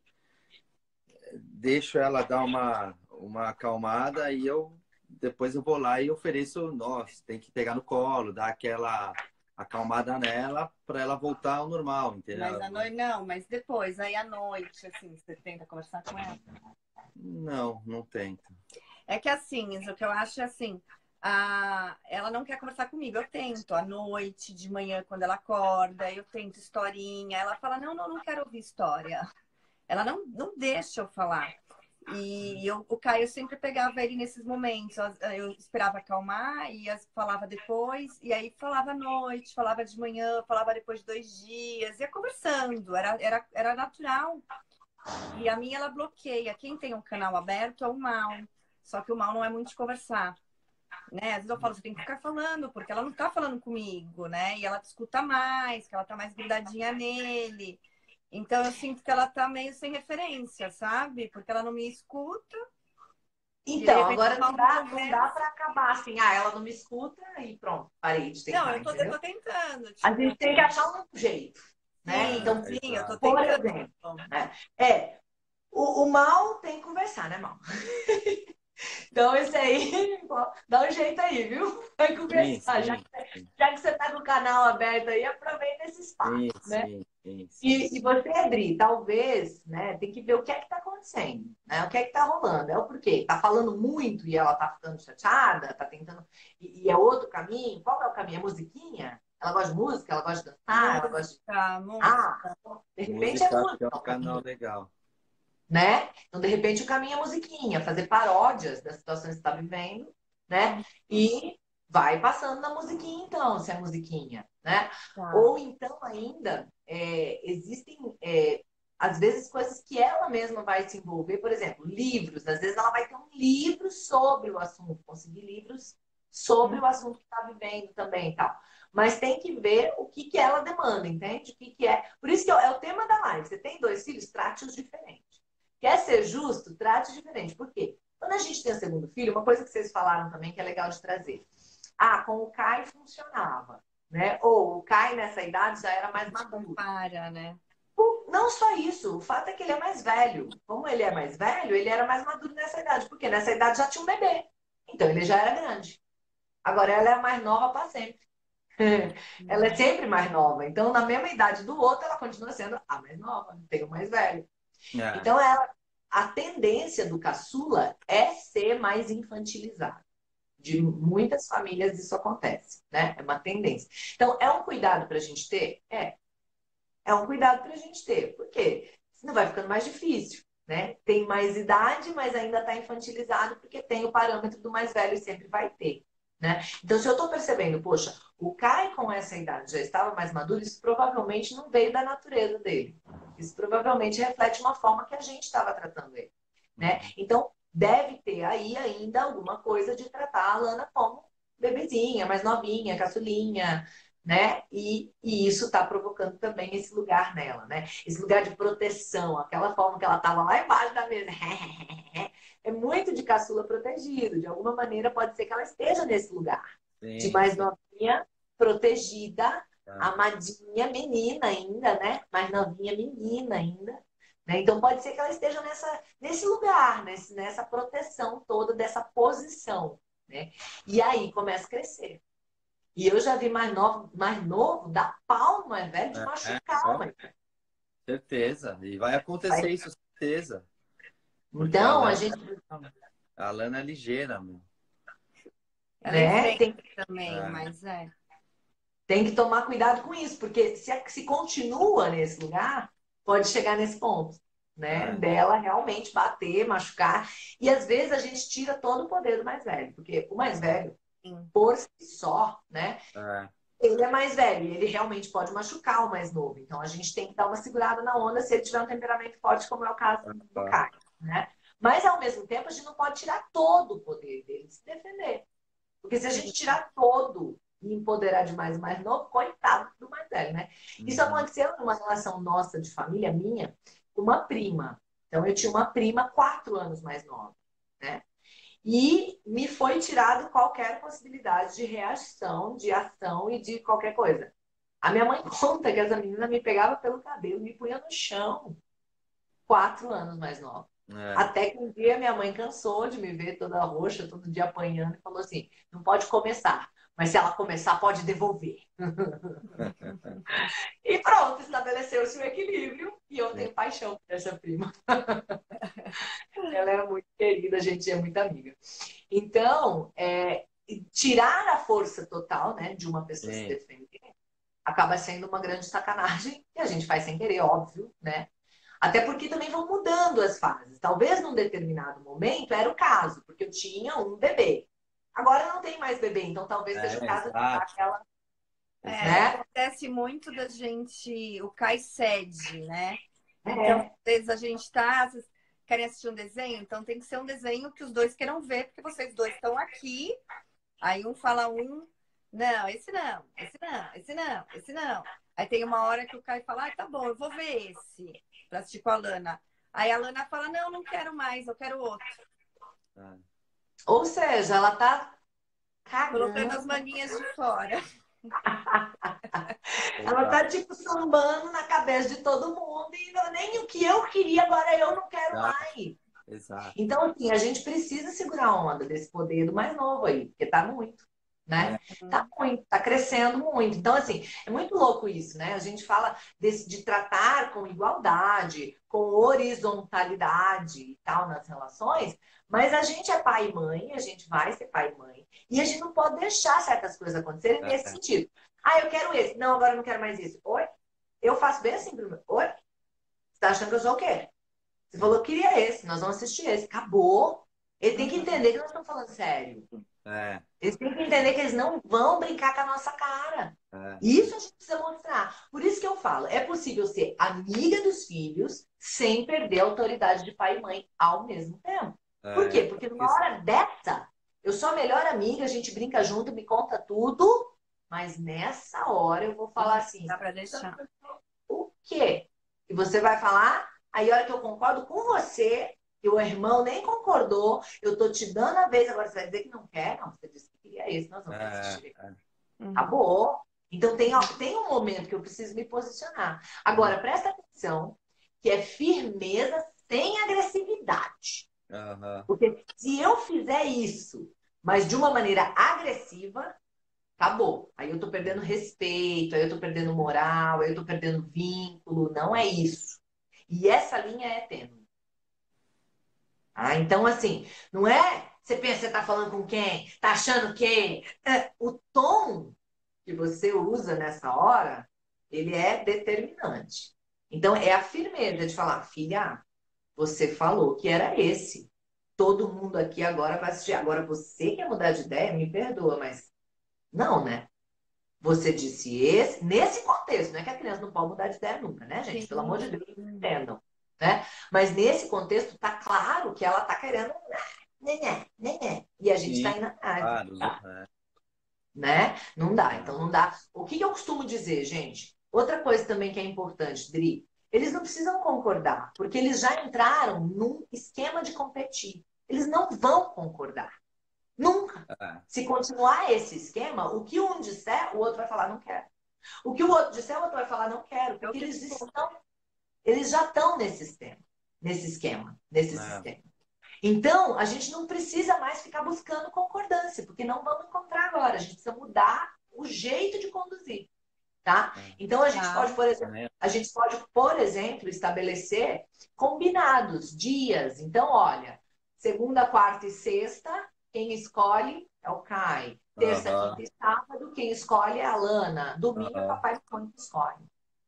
deixo ela dar uma, uma acalmada e eu depois eu vou lá e ofereço, nossa, tem que pegar no colo, dar aquela acalmada nela para ela voltar ao normal, entendeu? Mas à noite não, mas depois, aí à noite, assim, você tenta conversar com ela? Não, não tento. É que assim, o que eu acho é assim, a... ela não quer conversar comigo, eu tento, à noite, de manhã, quando ela acorda, eu tento historinha, ela fala, não, não, não quero ouvir história. Ela não, não deixa eu falar. E eu, o Caio sempre pegava ele nesses momentos. Eu esperava acalmar e falava depois. E aí falava à noite, falava de manhã, falava depois de dois dias. Ia conversando, era, era, era natural. E a minha, ela bloqueia. Quem tem um canal aberto é o Mal. Só que o Mal não é muito de conversar. Né? Às vezes eu falo, você tem que ficar falando, porque ela não tá falando comigo, né? E ela te escuta mais, que ela tá mais grudadinha nele. Então, eu sinto que ela tá meio sem referência, sabe? Porque ela não me escuta. Então, agora não dá, não dá pra acabar assim. Ah, ela não me escuta e pronto, parei de tentar. Não, eu tô, eu tô tentando. Tipo... A gente tem que achar um jeito, né? Sim, então, sim, eu tô por tentando. exemplo, né? É, o, o Mal tem que conversar, né, Mal? Então, esse aí, dá um jeito aí, viu? Vai conversar. Sim, já, sim, que, sim. já que você tá com o canal aberto aí, aproveita esse espaço, Sim, né? sim, sim, sim. E, e você, Adri, talvez, né, tem que ver o que é que tá acontecendo, né? O que é que tá rolando. É o porquê? Tá falando muito e ela tá ficando chateada, tá tentando... E, e é outro caminho? Qual é o caminho? É musiquinha? Ela gosta de música, ela gosta de dançar, ela gosta de... Música, música. Ah, de repente é Música acho que é música, um o canal caminho, legal. né? Então, de repente, o caminho é musiquinha, fazer paródias das situações que está vivendo, né? E vai passando na musiquinha, então, se é musiquinha, né? Tá. Ou então, ainda, é, existem, é, às vezes, coisas que ela mesma vai se envolver, por exemplo, livros. Às vezes, ela vai ter um livro sobre o assunto, conseguir livros sobre Hum, o assunto que está vivendo também e tal. Mas tem que ver o que, que ela demanda, entende? O que, que é. Por isso que é o tema da live. Você tem dois filhos, trate-os diferente. Quer ser justo? Trate diferente. Por quê? Quando a gente tem o segundo filho, uma coisa que vocês falaram também que é legal de trazer. Ah, com o Kai funcionava, né? Ou o Kai nessa idade já era mais maduro. Compara, né? Não só isso, o fato é que ele é mais velho. Como ele é mais velho, ele era mais maduro nessa idade, porque nessa idade já tinha um bebê. Então ele já era grande. Agora ela é a mais nova para sempre. Ela é sempre mais nova. Então, na mesma idade do outro, ela continua sendo a mais nova, tem o mais velho. É. Então, ela, a tendência do caçula é ser mais infantilizado. De muitas famílias isso acontece, né? É uma tendência. Então, é um cuidado para a gente ter? É. É um cuidado para a gente ter. Por quê? Senão vai ficando mais difícil, né? Tem mais idade, mas ainda está infantilizado porque tem o parâmetro do mais velho e sempre vai ter, né? Então, se eu estou percebendo, poxa, o Kai com essa idade já estava mais maduro, isso provavelmente não veio da natureza dele. Isso provavelmente reflete uma forma que a gente estava tratando ele, né? Então, deve ter aí ainda alguma coisa de tratar a Lana como bebezinha, mais novinha, caçulinha, né? E, e isso está provocando também esse lugar nela, né? Esse lugar de proteção, aquela forma que ela estava lá embaixo da mesa. É muito de caçula protegido. De alguma maneira pode ser que ela esteja nesse lugar. De Sim, mais sim. novinha, protegida, Tá. amadinha, menina ainda, né? Mais novinha, menina ainda. Né? Então pode ser que ela esteja nessa, nesse lugar, nesse, nessa proteção toda, dessa posição. Né? E aí começa a crescer. E eu já vi mais novo, mais novo dar pau no mais velho de É, machucar o ó, mais velho. certeza. E vai acontecer isso, certeza. Porque a Então, a Lana, gente, a Lana é ligeira, meu. Ela é né, tem, também, É, mas é. tem que tomar cuidado com isso, porque se, se continua nesse lugar, pode chegar nesse ponto, né, é, dela realmente bater, machucar. E às vezes a gente tira todo o poder do mais velho, porque o mais velho, Sim. por si só, né, é. ele é mais velho e ele realmente pode machucar o mais novo. Então a gente tem que dar uma segurada na onda se ele tiver um temperamento forte, como é o caso do Tá. Caio, né? Mas ao mesmo tempo a gente não pode tirar todo o poder dele de se defender. Porque se a gente tirar todo e empoderar demais o mais novo, coitado do mais velho, né? Isso Uhum. aconteceu numa relação nossa de família minha, com uma prima. Então eu tinha uma prima quatro anos mais nova, né? E me foi tirado qualquer possibilidade de reação, de ação e de qualquer coisa. A minha mãe conta que essa menina me pegava pelo cabelo, me punha no chão, quatro anos mais nova. É. Até que um dia minha mãe cansou de me ver toda roxa, todo dia apanhando, e falou assim: não pode começar, mas se ela começar, pode devolver. E pronto, estabeleceu-se o equilíbrio e eu Sim. tenho paixão por essa prima. Ela era muito querida, a gente é muito amiga. Então, é, tirar a força total, né, de uma pessoa se Sim. defender acaba sendo uma grande sacanagem que a gente faz sem querer, óbvio, né? Até porque também vão mudando as fases. Talvez num determinado momento era o caso, porque eu tinha um bebê. Agora não tem mais bebê, então talvez seja o É, caso de dar exato, aquela, É, exato. né? acontece muito da gente, o Kai cede, né? Então, às É, vezes a gente tá, vocês querem assistir um desenho? Então tem que ser um desenho que os dois queiram ver, porque vocês dois estão aqui. Aí um fala um, não, esse não, esse não, esse não, esse não. Aí tem uma hora que o Kai fala, ah, tá bom, eu vou ver esse, pra assistir com a Lana. Aí a Lana fala, não, não quero mais, eu quero outro. É. ou seja, ela tá Colocando as cagando. maninhas de fora. Ela tá Exato, tipo sambando na cabeça de todo mundo e não- nem o que eu queria agora eu não quero exato, mais. exato. Então, assim, a gente precisa segurar a onda desse poder do mais novo aí, porque tá muito. né? Uhum. Tá muito, tá crescendo muito. Então, assim, é muito louco isso, né? A gente fala desse, de tratar com igualdade, com horizontalidade e tal nas relações, mas a gente é pai e mãe, a gente vai ser pai e mãe, e a gente não pode deixar certas coisas acontecerem nesse É, sentido. Ah, eu quero esse. Não, agora eu não quero mais isso. Oi? Eu faço bem assim pro meu. Oi? Você tá achando que eu sou o quê? Você falou que queria esse, nós vamos assistir esse. Acabou. Ele tem que Uhum. entender que nós estamos falando sério. é, Eles têm que entender que eles não vão brincar com a nossa cara. é, Isso a gente precisa mostrar. Por isso que eu falo, é possível ser amiga dos filhos sem perder a autoridade de pai e mãe ao mesmo tempo. Por é. quê? Porque numa hora dessa, eu sou a melhor amiga, a gente brinca junto, me conta tudo, mas nessa hora eu vou falar assim, Dá pra deixar. o quê? E você vai falar, aí a hora que eu concordo com você, que o irmão nem concordou, eu tô te dando a vez, agora você vai dizer que não quer? Não, você disse que queria esse, nós vamos É, assistir. é. Uhum. Acabou. Então tem, tem um momento que eu preciso me posicionar. Agora, presta atenção, que é firmeza sem agressividade. Aham. Porque se eu fizer isso, mas de uma maneira agressiva, acabou. Aí eu tô perdendo respeito, aí eu tô perdendo moral, aí eu tô perdendo vínculo. Não é isso. E essa linha é tênue. Ah, então, assim, não é. Você pensa, você tá falando com quem? Tá achando que é, o tom que você usa nessa hora, ele é determinante. Então, é a firmeza de falar, filha, você falou que era esse. Todo mundo aqui agora vai assistir. Agora, você quer mudar de ideia? Me perdoa, mas não, né? Você disse esse, nesse contexto, não é que a criança não pode mudar de ideia nunca, né, gente? Pelo amor de Deus, entendam. Né? Mas nesse contexto, tá claro que ela tá querendo, né, né, né, e a gente Sim, tá indo atrás. claro. Tá, É, né? Não dá, é. então não dá. O que eu costumo dizer, gente? Outra coisa também que é importante, Dri, eles não precisam concordar, porque eles já entraram num esquema de competir. Eles não vão concordar. Nunca. É, Se continuar esse esquema, o que um disser, o outro vai falar, não quero. O que o outro disser, o outro vai falar, não quero, É o porque que eles estão, eles já estão nesse esquema, nesse esquema, nesse é, sistema. Então, a gente não precisa mais ficar buscando concordância, porque não vamos encontrar agora. A gente precisa mudar o jeito de conduzir, tá? é. Então, a gente tá. pode, por exemplo, Também, a gente pode, por exemplo, estabelecer combinados, dias. Então, olha, segunda, quarta e sexta, quem escolhe é o Kai. Terça, aham, quinta e sábado, quem escolhe é a Lana. Domingo, é aham. papai e mamãe que escolhe.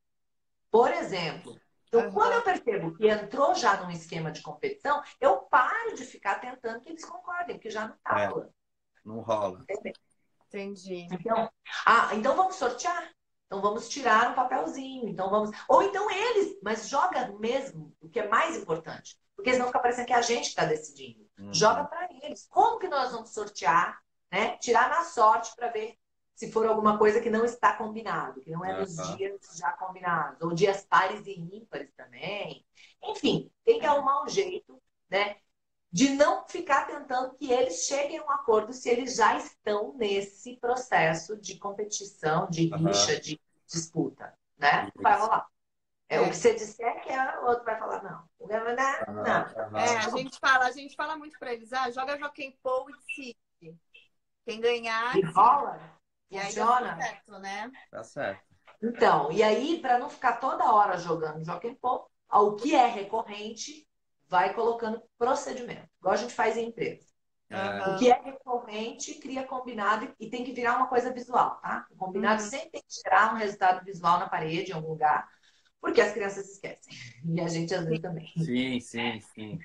Por exemplo. Então, quando eu Aham. percebo que entrou já num esquema de competição, eu paro de ficar tentando que eles concordem, porque já não está É, rolando. não rola. Entendi. Então, ah, então vamos sortear. Então vamos tirar um papelzinho. Então vamos. Ou então eles, mas joga mesmo, o que é mais importante. Porque senão fica parecendo que é a gente que está decidindo. Joga Uhum. para eles. Como que nós vamos sortear, né? Tirar na sorte para ver se for alguma coisa que não está combinado, que não é nos Aham. dias já combinados, ou dias pares e ímpares também. Enfim, tem que arrumar um jeito, né? De não ficar tentando que eles cheguem a um acordo se eles já estão nesse processo de competição, de Aham. rixa, de disputa, né? Não vai Isso. rolar. É, o que É. você disser que é, o outro vai falar, não. O outro vai dar, Aham, não. É, aham. a gente fala, a gente fala muito pra eles, ah, joga Joaquim Pô e decide. Quem ganhar, E decide. rola, E aí deu tudo funciona. certo, né? Tá certo. Então, e aí, para não ficar toda hora jogando Joaquim Pô, o que é recorrente, vai colocando procedimento, igual a gente faz em empresa. É, O Aham. que é recorrente cria combinado e tem que virar uma coisa visual, tá? O combinado Uhum. sempre tem que gerar um resultado visual na parede, em algum lugar, porque as crianças esquecem. E a gente às vezes também. sim, sim, sim.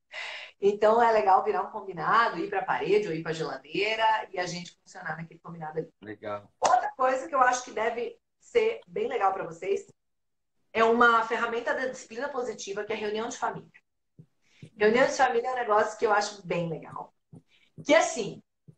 Então é legal virar um combinado, ir para a parede ou ir para a geladeira e a gente funcionar naquele combinado ali. Legal. Outra coisa que eu acho que deve ser bem legal para vocês é uma ferramenta da disciplina positiva, que é a reunião de família. Reunião de família é um negócio que eu acho bem legal. Que assim,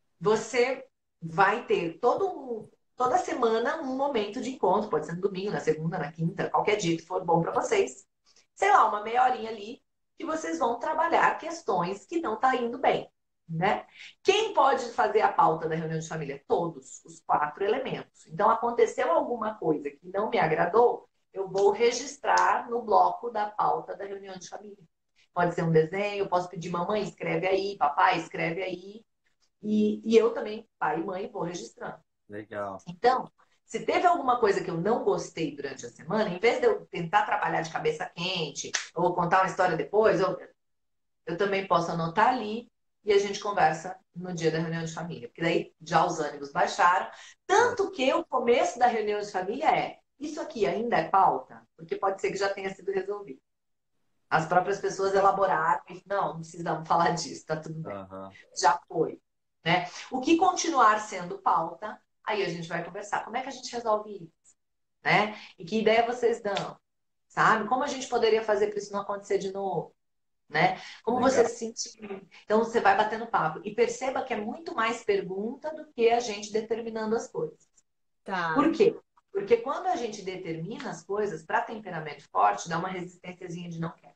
você vai ter todo um, toda semana um momento de encontro, pode ser no domingo, na segunda, na quinta, qualquer dia que for bom para vocês. Sei lá, uma meia horinha ali que vocês vão trabalhar questões que não tá indo bem, né? Quem pode fazer a pauta da reunião de família? Todos, os quatro elementos. Então, aconteceu alguma coisa que não me agradou, eu vou registrar no bloco da pauta da reunião de família. Pode ser um desenho, eu posso pedir mamãe, escreve aí, papai, escreve aí, E, e eu também, pai e mãe, vou registrando. Legal. Então, se teve alguma coisa que eu não gostei durante a semana, em vez de eu tentar trabalhar de cabeça quente, ou contar uma história depois, eu, eu também posso anotar ali e a gente conversa no dia da reunião de família. Porque daí já os ânimos baixaram. Tanto que o começo da reunião de família é: isso aqui ainda é pauta? Porque pode ser que já tenha sido resolvido. As próprias pessoas elaboraram e não, não precisamos falar disso, tá tudo bem. Uhum. Já foi. Né? O que continuar sendo pauta, aí a gente vai conversar. Como é que a gente resolve isso? Né? E que ideia vocês dão? Sabe? Como a gente poderia fazer para isso não acontecer de novo? Né? Como Legal. você se sentir? Então você vai batendo papo. E perceba que é muito mais pergunta do que a gente determinando as coisas. Tá. Por quê? Porque quando a gente determina as coisas, para temperamento forte, dá uma resistênciazinha de não quero.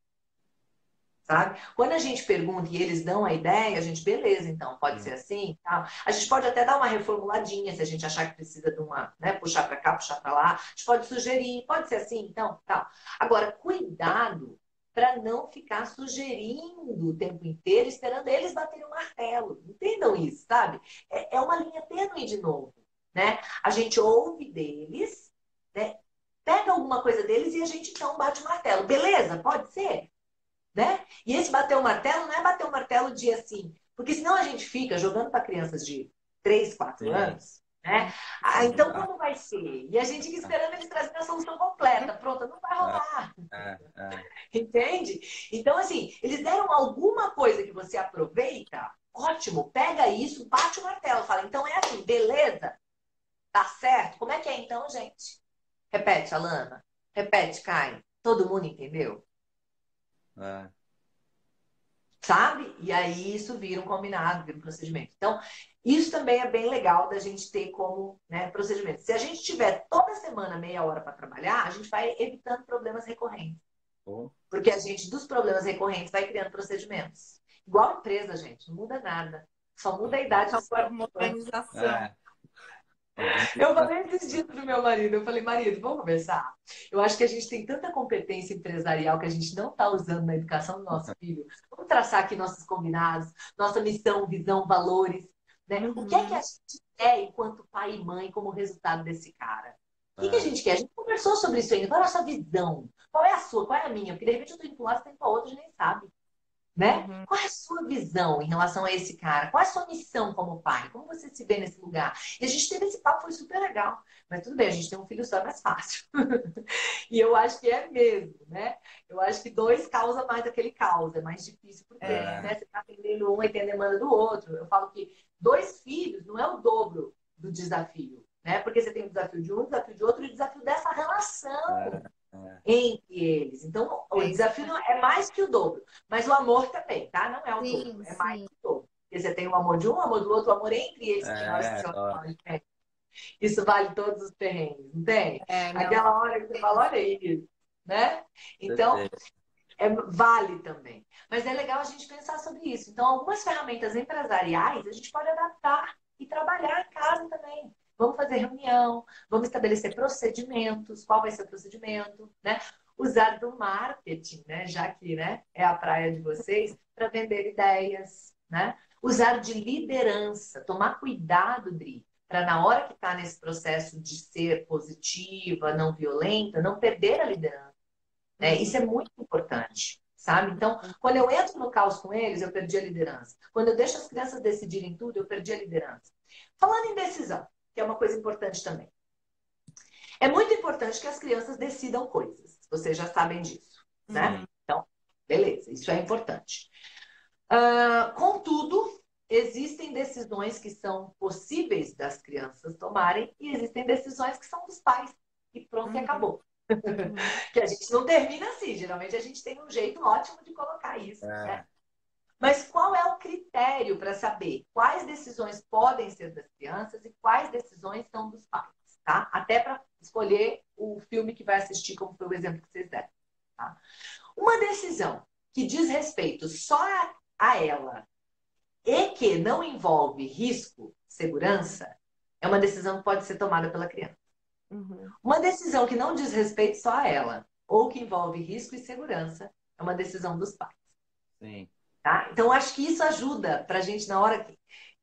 Sabe? Quando a gente pergunta e eles dão a ideia, a gente, beleza, então, pode ser assim, tal. A gente pode até dar uma reformuladinha, se a gente achar que precisa de uma, né, puxar para cá, puxar para lá. A gente pode sugerir, pode ser assim, então, tal. Agora, cuidado para não ficar sugerindo o tempo inteiro, esperando eles baterem o martelo. Entendam isso, sabe? É, é uma linha tênue de novo, né? A gente ouve deles, né? Pega alguma coisa deles e a gente então bate o martelo. Beleza? Pode ser? Né? E esse bater o martelo não é bater o martelo de assim, porque senão a gente fica jogando para crianças de três, quatro Sim. anos, né? Ah, então como vai ser? E a gente fica esperando eles trazerem a solução completa, pronta, não vai rolar. É, é. Entende? Então, assim, eles deram alguma coisa que você aproveita, ótimo, pega isso, bate o martelo, fala, então é assim, beleza? Tá certo? Como é que é então, gente? Repete, Alana. Repete, Caio. Todo mundo entendeu? É. Sabe? E aí isso vira um combinado, vira um procedimento. Então, isso também é bem legal da gente ter como, né, procedimento. Se a gente tiver toda semana meia hora para trabalhar, a gente vai evitando problemas recorrentes. Oh. Porque a gente, dos problemas recorrentes, vai criando procedimentos. Igual empresa, gente, não muda nada. Só muda a idade dos Uma participantes. organização. É. Eu falei esses dias pro meu marido, eu falei, marido, vamos conversar? Eu acho que a gente tem tanta competência empresarial que a gente não está usando na educação do nosso filho. Vamos traçar aqui nossos combinados, nossa missão, visão, valores. Né? Uhum. O que é que a gente quer enquanto pai e mãe como resultado desse cara? O que, é. que a gente quer? A gente conversou sobre isso ainda. Qual é a nossa visão? Qual é a sua? Qual é a minha? Porque de repente eu estou indo para um lado, você está indo para outro, a gente nem sabe. Né? Uhum. Qual é a sua visão em relação a esse cara? Qual é a sua missão como pai? Como você se vê nesse lugar? E a gente teve esse papo, foi super legal. Mas tudo bem, a gente tem um filho só, é mais fácil. E eu acho que é mesmo, né? Eu acho que dois causa mais aquele caos, é mais difícil, porque é. né, você está atendendo um e tem a demanda do outro. Eu falo que dois filhos não é o dobro do desafio, né? Porque você tem o desafio de um, o desafio de outro e o desafio dessa relação. É. É. Entre eles. Então, o é desafio não é mais que o dobro. Mas o amor também, tá? Não é o sim, dobro. É sim. mais que o dobro. Porque você tem o amor de um, o amor do outro, o amor entre eles. É, na hora que você fala, isso vale todos os perrengues, não tem? É, não. Aquela hora que você fala, olha isso. Né? Então, é, vale também. Mas é legal a gente pensar sobre isso. Então, algumas ferramentas empresariais a gente pode adaptar e trabalhar em casa também. Vamos fazer reunião, vamos estabelecer procedimentos, qual vai ser o procedimento, né? Usar do marketing, né? Já que, né, é a praia de vocês, para vender ideias, né? Usar de liderança, tomar cuidado, Dri, para na hora que está nesse processo de ser positiva, não violenta, não perder a liderança. Né? Isso é muito importante. Sabe? Então, quando eu entro no caos com eles, eu perdi a liderança. Quando eu deixo as crianças decidirem tudo, eu perdi a liderança. Falando em decisão, que é uma coisa importante também. É muito importante que as crianças decidam coisas. Vocês já sabem disso, né? Uhum. Então, beleza, isso é importante. Uh, contudo, existem decisões que são possíveis das crianças tomarem e existem decisões que são dos pais. E pronto, uhum. e acabou. Uhum. Que a gente não termina assim. Geralmente a gente tem um jeito ótimo de colocar isso, é. né? Mas qual é o critério para saber quais decisões podem ser das crianças e quais decisões são dos pais, tá? Até para escolher o filme que vai assistir, como foi o exemplo que vocês deram, tá? Uma decisão que diz respeito só a, a ela e que não envolve risco, segurança, é uma decisão que pode ser tomada pela criança. Uhum. Uma decisão que não diz respeito só a ela ou que envolve risco e segurança é uma decisão dos pais. Sim. Tá? Então, acho que isso ajuda para a gente, na hora que,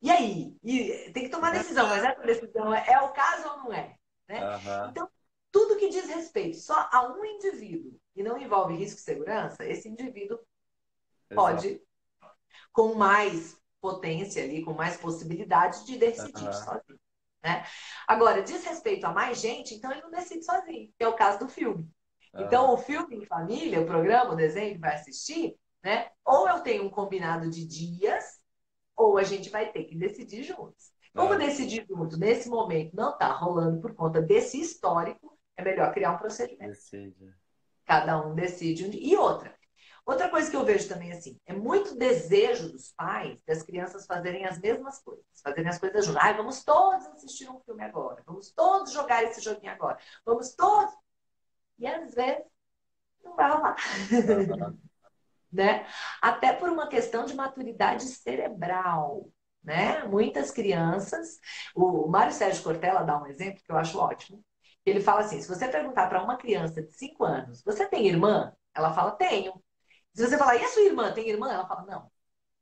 E aí? E tem que tomar decisão, mas essa decisão é, é o caso ou não é? Né? Aham, Então, tudo que diz respeito só a um indivíduo e não envolve risco e segurança, esse indivíduo exato. pode, com mais potência ali, com mais possibilidade de decidir Aham, sozinho. Né? Agora, diz respeito a mais gente, então ele não decide sozinho, que é o caso do filme. Então, aham, o filme em família, o programa, o desenho que vai assistir, né? Ou eu tenho um combinado de dias, ou a gente vai ter que decidir juntos. Como aham, decidir juntos nesse momento não está rolando por conta desse histórico, é melhor criar um procedimento. decide. Cada um decide um dia. E outra. Outra coisa que eu vejo também assim, é muito desejo dos pais das crianças fazerem as mesmas coisas, fazerem as coisas juntas. Ai, vamos todos assistir um filme agora, vamos todos jogar esse joguinho agora, vamos todos. E às vezes não vai rolar. Aham, Né? Até por uma questão de maturidade cerebral, né? Muitas crianças, o Mário Sérgio Cortella dá um exemplo que eu acho ótimo. Ele fala assim: se você perguntar para uma criança de cinco anos, você tem irmã? Ela fala, tenho. Se você falar, e a sua irmã? Tem irmã? Ela fala, não.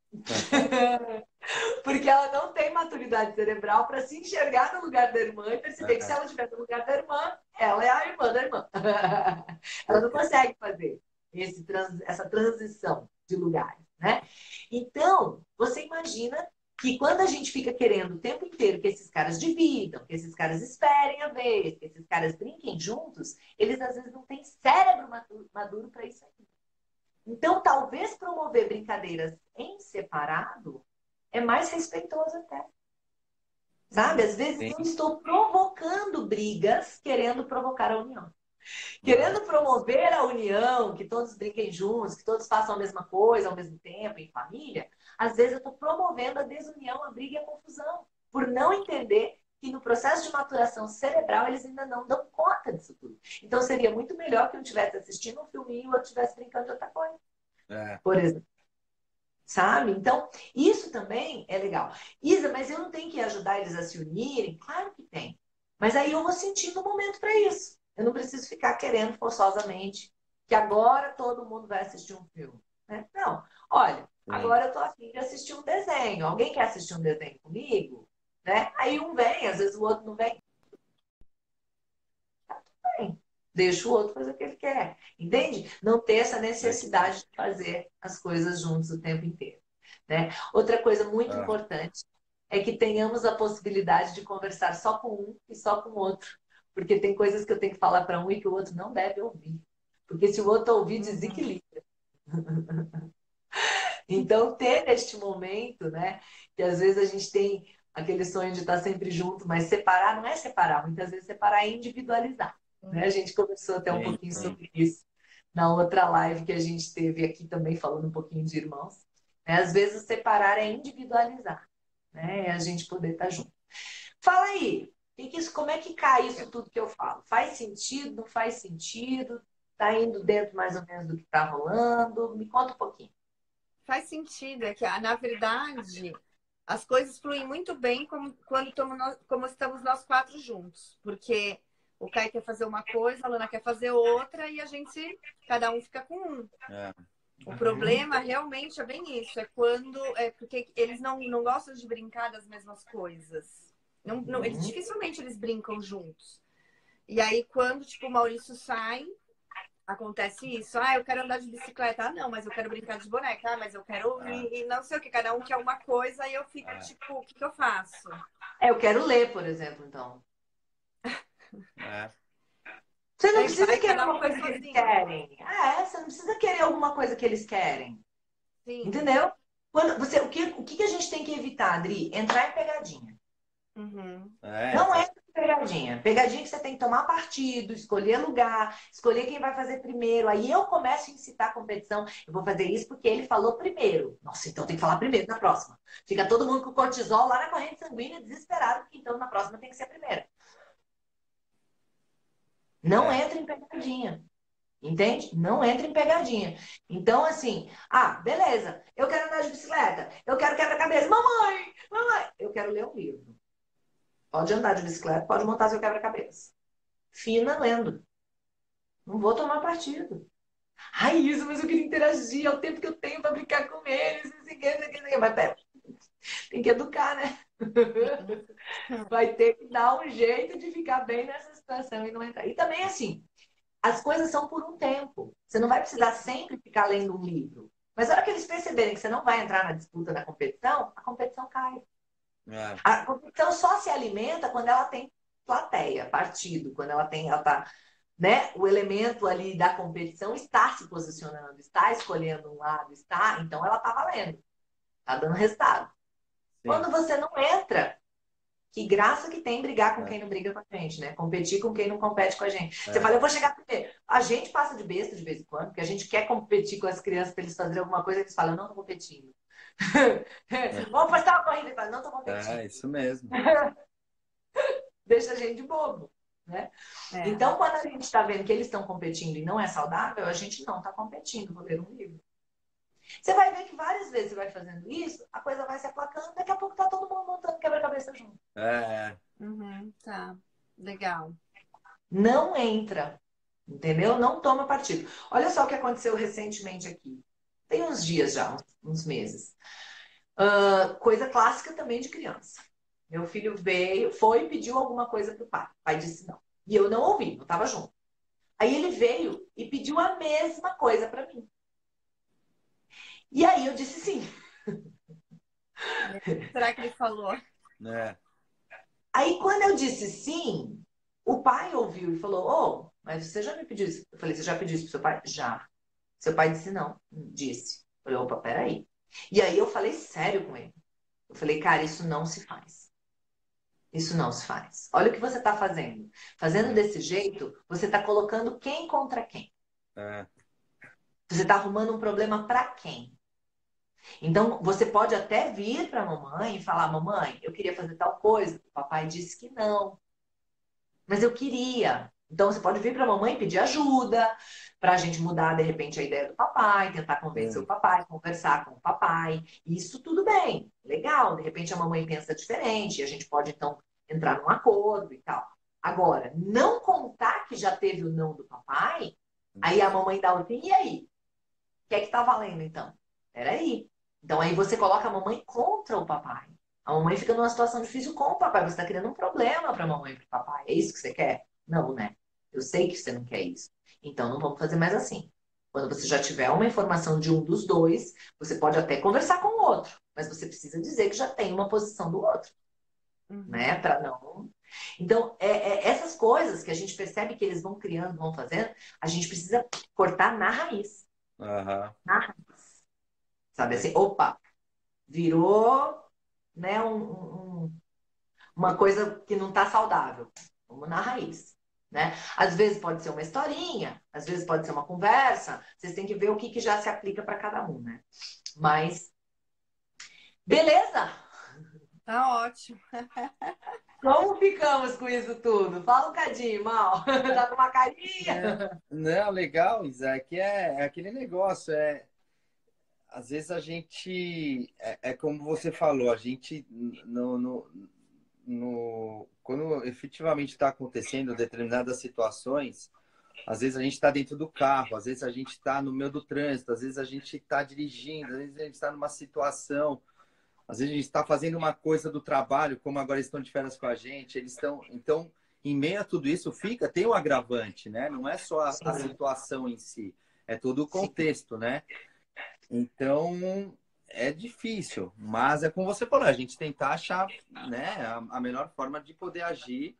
Porque ela não tem maturidade cerebral para se enxergar no lugar da irmã e perceber que se aham, ela estiver no lugar da irmã, ela é a irmã da irmã. Ela não perfeito. consegue fazer esse trans, essa transição de lugares, né? Então, você imagina que quando a gente fica querendo o tempo inteiro que esses caras dividam, que esses caras esperem a vez, que esses caras brinquem juntos, eles às vezes não têm cérebro maduro para isso aí. Então, talvez promover brincadeiras em separado é mais respeitoso até. Sabe? Às vezes eu Sim. estou provocando brigas, querendo provocar a união. Aham, Querendo promover a união, que todos brinquem juntos, que todos façam a mesma coisa ao mesmo tempo, em família. Às vezes eu estou promovendo a desunião, a briga e a confusão. Por não entender que no processo de maturação cerebral eles ainda não dão conta disso tudo. Então seria muito melhor que um estivesse assistindo um filminho e o outro estivesse brincando de outra coisa. é. Por exemplo. Sabe? Então, isso também é legal. Isa, mas eu não tenho que ajudar eles a se unirem? Claro que tem. Mas aí eu vou sentindo o momento para isso. Eu não preciso ficar querendo forçosamente que agora todo mundo vai assistir um filme. Né? Não. Olha, Sim. agora eu tô afim de assistir um desenho. Alguém quer assistir um desenho comigo? Né? Aí um vem, às vezes o outro não vem. Vem. Deixa o outro fazer o que ele quer. Entende? Não ter essa necessidade de fazer as coisas juntos o tempo inteiro. Né? Outra coisa muito Ah, importante é que tenhamos a possibilidade de conversar só com um e só com o outro. Porque tem coisas que eu tenho que falar para um e que o outro não deve ouvir. Porque se o outro ouvir, Uhum. desequilibra. Então, ter este momento, né? Que às vezes a gente tem aquele sonho de estar sempre junto, mas separar não é separar. Muitas vezes separar é individualizar. Né? A gente conversou até um sim, pouquinho sim. sobre isso na outra live que a gente teve aqui também, falando um pouquinho de irmãos. Né? Às vezes separar é individualizar, né? É a gente poder estar junto. Fala aí, que que isso, como é que cai isso tudo que eu falo? Faz sentido? Não faz sentido? Tá indo dentro mais ou menos do que tá rolando? Me conta um pouquinho. Faz sentido, é que, ah, na verdade, as coisas fluem muito bem como, quando tomo nós- como estamos nós quatro juntos. Porque o Caio quer fazer uma coisa, a Lana quer fazer outra, e a gente, cada um fica com um. É. O Uhum. problema realmente é bem isso, é quando, é porque eles não, não gostam de brincar das mesmas coisas. Não, não, eles, Uhum. dificilmente eles brincam juntos. E aí, quando, tipo, o Maurício sai, acontece isso. Ah, eu quero andar de bicicleta. Ah, não, mas eu quero brincar de boneca. Ah, mas eu quero. Ah, E, e não sei o que, cada um quer uma coisa e eu fico ah, tipo, o que, que eu faço? É, eu quero ler, por exemplo, então. é. Você não Aí precisa vai, querer cada um uma vai coisa que eles sozinho. querem. Ah, é, você não precisa querer alguma coisa que eles querem. Sim. Entendeu? Quando você, o que, o que a gente tem que evitar, Adri? Entrar em pegadinha. Uhum. É, Não exato. entra em pegadinha. Pegadinha que você tem que tomar partido, escolher lugar, escolher quem vai fazer primeiro. Aí eu começo a incitar a competição. Eu vou fazer isso porque ele falou primeiro. Nossa, então tem que falar primeiro na próxima. Fica todo mundo com cortisol lá na corrente sanguínea, desesperado, porque então na próxima tem que ser a primeira. Não É. entra em pegadinha. Entende? Não entra em pegadinha. Então, assim, ah, beleza, eu quero andar de bicicleta, eu quero quebra-cabeça. Mamãe, mamãe, eu quero ler um livro. Pode andar de bicicleta, pode montar seu quebra-cabeça. Fina lendo. Não vou tomar partido. Ai, isso, mas eu queria interagir, é o tempo que eu tenho para brincar com eles, não sei o que, não sei o que, não sei o que. Mas pera, Tem que educar, né? Vai ter que dar um jeito de ficar bem nessa situação e não entrar. E também, assim, as coisas são por um tempo. Você não vai precisar sempre ficar lendo um livro. Mas na hora que eles perceberem que você não vai entrar na disputa da competição, a competição cai. É, A competição só se alimenta quando ela tem plateia, partido, quando ela tem, ela tá, né? O elemento ali da competição está se posicionando, está escolhendo um lado, está, então ela está valendo, está dando resultado. sim. Quando você não entra, que graça que tem brigar com É, quem não briga com a gente, né? Competir com quem não compete com a gente. Você é, fala, eu vou chegar primeiro. A gente passa de besta de vez em quando, porque a gente quer competir com as crianças para eles fazerem alguma coisa, e eles falam, eu não estou competindo. Vamos fazer uma corrida, ele fala, não estou é, competindo. isso mesmo. Deixa a gente de bobo, né? É. Então, quando a gente está vendo que eles estão competindo e não é saudável, a gente não está competindo, vou ler um livro. Você vai ver que várias vezes você vai fazendo isso, a coisa vai se aplacando, daqui a pouco tá todo mundo montando quebra-cabeça junto. É, Uhum, tá. Legal. Não entra, entendeu? Não toma partido. Olha só o que aconteceu recentemente aqui. Tem uns dias já, uns, uns meses. Uh, coisa clássica também de criança. Meu filho veio, foi e pediu alguma coisa pro pai. O pai disse não. E eu não ouvi, não estava junto. Aí ele veio e pediu a mesma coisa para mim. E aí eu disse sim. Será que ele falou? é, Aí quando eu disse sim, o pai ouviu e falou: Ô, mas você já me pediu isso? Eu falei: Você já pediu isso pro seu pai? Já. Seu pai disse não. Disse. Eu falei: Opa, peraí. E aí eu falei sério com ele. Eu falei: Cara, isso não se faz. Isso não se faz. Olha o que você está fazendo. Fazendo é, desse jeito, você está colocando quem contra quem. é, Você está arrumando um problema para quem? Então, você pode até vir para a mamãe e falar: Mamãe, eu queria fazer tal coisa. O papai disse que não. Mas eu queria. Então, você pode vir para a mamãe e pedir ajuda para a gente mudar, de repente, a ideia do papai, tentar convencer o sim, papai, conversar com o papai. Isso tudo bem, legal. De repente, a mamãe pensa diferente e a gente pode, então, entrar num acordo e tal. Agora, não contar que já teve o não do papai, aí a mamãe dá o fim, e aí? O que é que tá valendo, então? Peraí. Então, aí você coloca a mamãe contra o papai. A mamãe fica numa situação difícil com o papai. Você está criando um problema para a mamãe e para o papai. É isso que você quer? Não, né? Eu sei que você não quer isso. Então, não vamos fazer mais assim. Quando você já tiver uma informação de um dos dois, você pode até conversar com o outro. Mas você precisa dizer que já tem uma posição do outro, Uhum. né? Para não. Então, é, é, essas coisas que a gente percebe que eles vão criando, vão fazendo, a gente precisa cortar na raiz. aham, Na raiz. Sabe assim? Opa, virou, né, um, um- uma coisa que não está saudável. Vamos na raiz, né? Às vezes pode ser uma historinha, às vezes pode ser uma conversa. Vocês têm que ver o que, que já se aplica para cada um, né? Mas, beleza? Tá ótimo. Como ficamos com isso tudo? Fala um cadinho, Mal. Tá com uma Não, carinha? não, legal, Isaac, é, é aquele negócio, é, às vezes a gente, é, é como você falou, a gente, no, no, no- quando efetivamente está acontecendo determinadas situações, às vezes a gente está dentro do carro, às vezes a gente está no meio do trânsito, às vezes a gente está dirigindo, às vezes a gente está numa situação, às vezes a gente está fazendo uma coisa do trabalho, como agora eles estão de férias com a gente, eles estão, então, em meio a tudo isso, fica, tem um agravante, né? Não é só a, a Sim, situação em si, é todo o sim. contexto, né? Então, é difícil, mas é como você falou, a gente tentar achar, né, a, a melhor forma de poder agir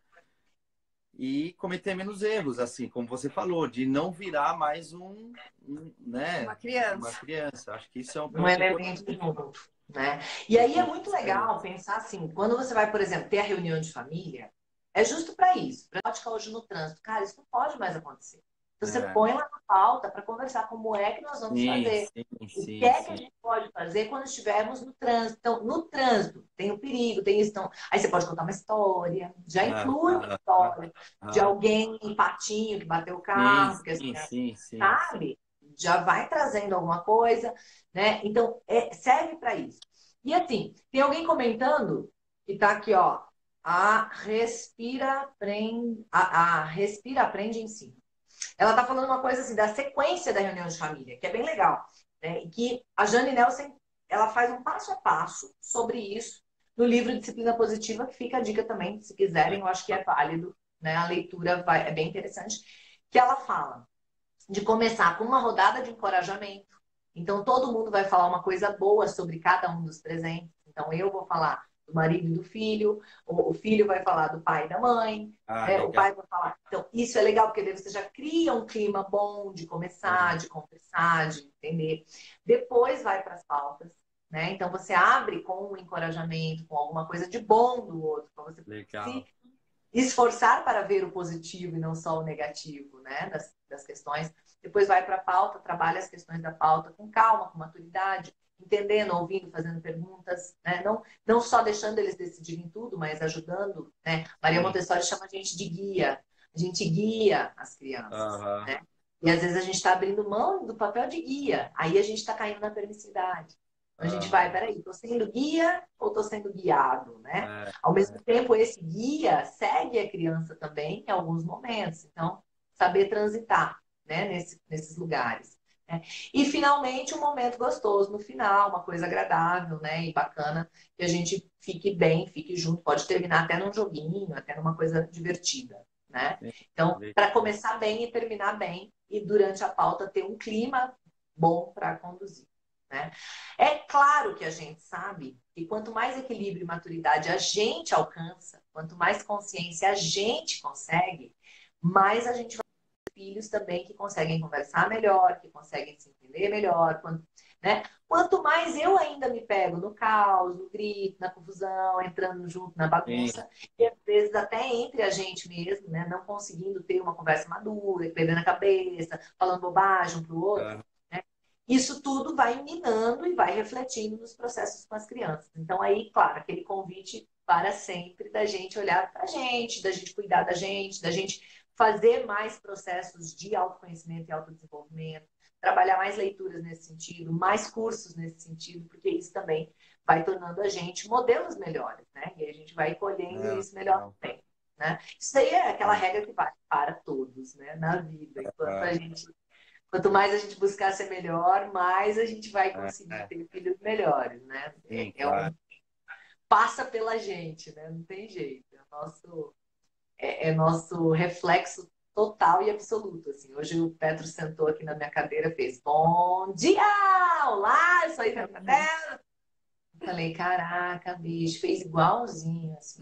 e cometer menos erros, assim, como você falou, de não virar mais um, um, né, Uma uma criança. criança. Acho que isso é um Um ponto elemento importante. junto, né? E aí é muito Isso. legal pensar assim, quando você vai, por exemplo, ter a reunião de família, é justo para isso, para ficar hoje no trânsito. Cara, isso não pode mais acontecer. Então você É. põe lá na pauta para conversar como é que nós vamos Sim, fazer. sim, O que sim, é que a sim. gente pode fazer quando estivermos no trânsito? Então, no trânsito, tem o perigo, tem isso. Então, aí você pode contar uma história, já Ah, inclui uma ah, ah, história de ah. alguém, um patinho que bateu o Sim, carro, porque assim, sim, sim, sim, sim. sabe? Já vai trazendo alguma coisa, né? Então, é, serve para isso. E assim, tem alguém comentando que tá aqui, ó. A respira, aprende, a, a respira, aprende, ensina. Ela tá falando uma coisa assim da sequência da reunião de família, que é bem legal, né? E que a Jane Nelson ela faz um passo a passo sobre isso no livro Disciplina Positiva, que fica a dica também, se quiserem, eu acho que é válido, né? A leitura vai, é bem interessante, que ela fala de começar com uma rodada de encorajamento. Então, todo mundo vai falar uma coisa boa sobre cada um dos presentes. Então, eu vou falar do marido e do filho, o filho vai falar do pai e da mãe, Ah, né? O legal. pai vai falar. Então, isso é legal, porque daí você já cria um clima bom de começar, de conversar, de entender. Depois vai para as pautas, né? Então, você abre com um encorajamento, com alguma coisa de bom do outro, para você Legal. se esforçar para ver o positivo e não só o negativo, né? Das, das questões. Depois vai para a pauta, trabalha as questões da pauta com calma, com maturidade, entendendo, ouvindo, fazendo perguntas, né? Não, não só deixando eles decidirem tudo, mas ajudando, né? Maria Montessori chama a gente de guia. A gente guia as crianças, Uhum. né? E às vezes a gente está abrindo mão do papel de guia. Aí a gente está caindo na permissividade. A gente Uhum. vai, peraí, estou sendo guia ou estou sendo guiado, né? É, Ao mesmo tempo, esse guia segue a criança também em alguns momentos. Então, saber transitar, né, nesse, nesses lugares. Né? E, finalmente, um momento gostoso no final, uma coisa agradável, né, e bacana, que a gente fique bem, fique junto. Pode terminar até num joguinho, até numa coisa divertida, né? Então, para começar bem e terminar bem, e durante a pauta ter um clima bom para conduzir. Né? É claro que a gente sabe que quanto mais equilíbrio e maturidade a gente alcança, quanto mais consciência a gente consegue, mais a gente vai ter filhos também que conseguem conversar melhor, que conseguem se entender melhor. Quanto, né? Quanto mais eu ainda me pego no caos, no grito, na confusão, entrando junto na bagunça, e às vezes até entre a gente mesmo, né? Não conseguindo ter uma conversa madura, perdendo a cabeça, falando bobagem um para o outro. Isso tudo vai minando e vai refletindo nos processos com as crianças. Então, aí, claro, aquele convite para sempre da gente olhar para a gente, da gente cuidar da gente, da gente fazer mais processos de autoconhecimento e autodesenvolvimento, trabalhar mais leituras nesse sentido, mais cursos nesse sentido, porque isso também vai tornando a gente modelos melhores, né? E a gente vai colhendo é, isso melhor também. Né? Isso aí é aquela regra que vale para todos, né? Na vida. Enquanto a gente Quanto mais a gente buscar ser melhor, mais a gente vai conseguir é, ter filhos melhores, né? sim, É claro. um... Passa pela gente, né? Não tem jeito. É nosso, é, é nosso reflexo total e absoluto. Assim. Hoje o Petro sentou aqui na minha cadeira e fez bom dia! Olá, eu sou a Ivana Cadela. Falei, caraca, bicho, fez igualzinho, assim.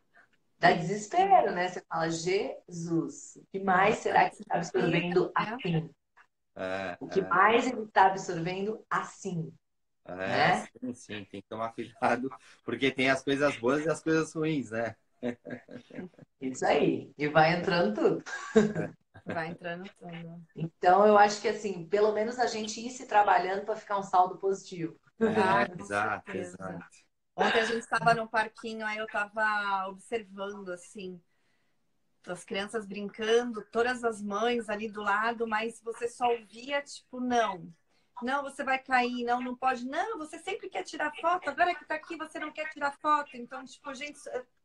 Dá desespero, né? Você fala, Jesus, o que mais será que está absorvendo assim? É, O que é, mais ele está absorvendo assim, é, né? sim, sim, tem que tomar cuidado, porque tem as coisas boas e as coisas ruins, né? Isso aí. E vai entrando tudo. Vai entrando tudo. Então, eu acho que, assim, pelo menos a gente ir se trabalhando para ficar um saldo positivo. Ah, É, com exato, certeza. exato. Ontem a gente estava no parquinho, aí eu estava observando, assim, as crianças brincando, todas as mães ali do lado, mas você só ouvia, tipo, não. Não, você vai cair, não, não pode. Não, você sempre quer tirar foto, agora que tá aqui você não quer tirar foto. Então, tipo, gente,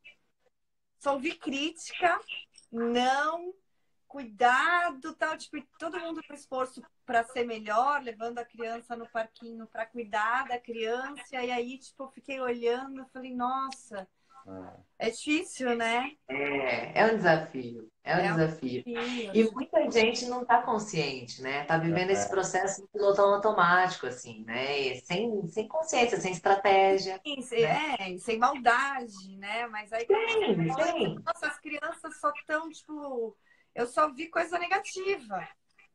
só ouvi crítica, não, cuidado, tal, tipo, todo mundo com esforço para ser melhor, levando a criança no parquinho para cuidar da criança. E aí, tipo, eu fiquei olhando, falei, nossa, é difícil, né? É, é um desafio. É um É um desafio. E desafio. muita gente não está consciente, né? Está vivendo esse É, processo de pilotão automático, assim, né? Sem, sem consciência, sem estratégia, Sim, sem, né? é, sem maldade, né? Mas aí quando você Sim, olha, sim. nossa, as crianças só estão, tipo, eu só vi coisa negativa,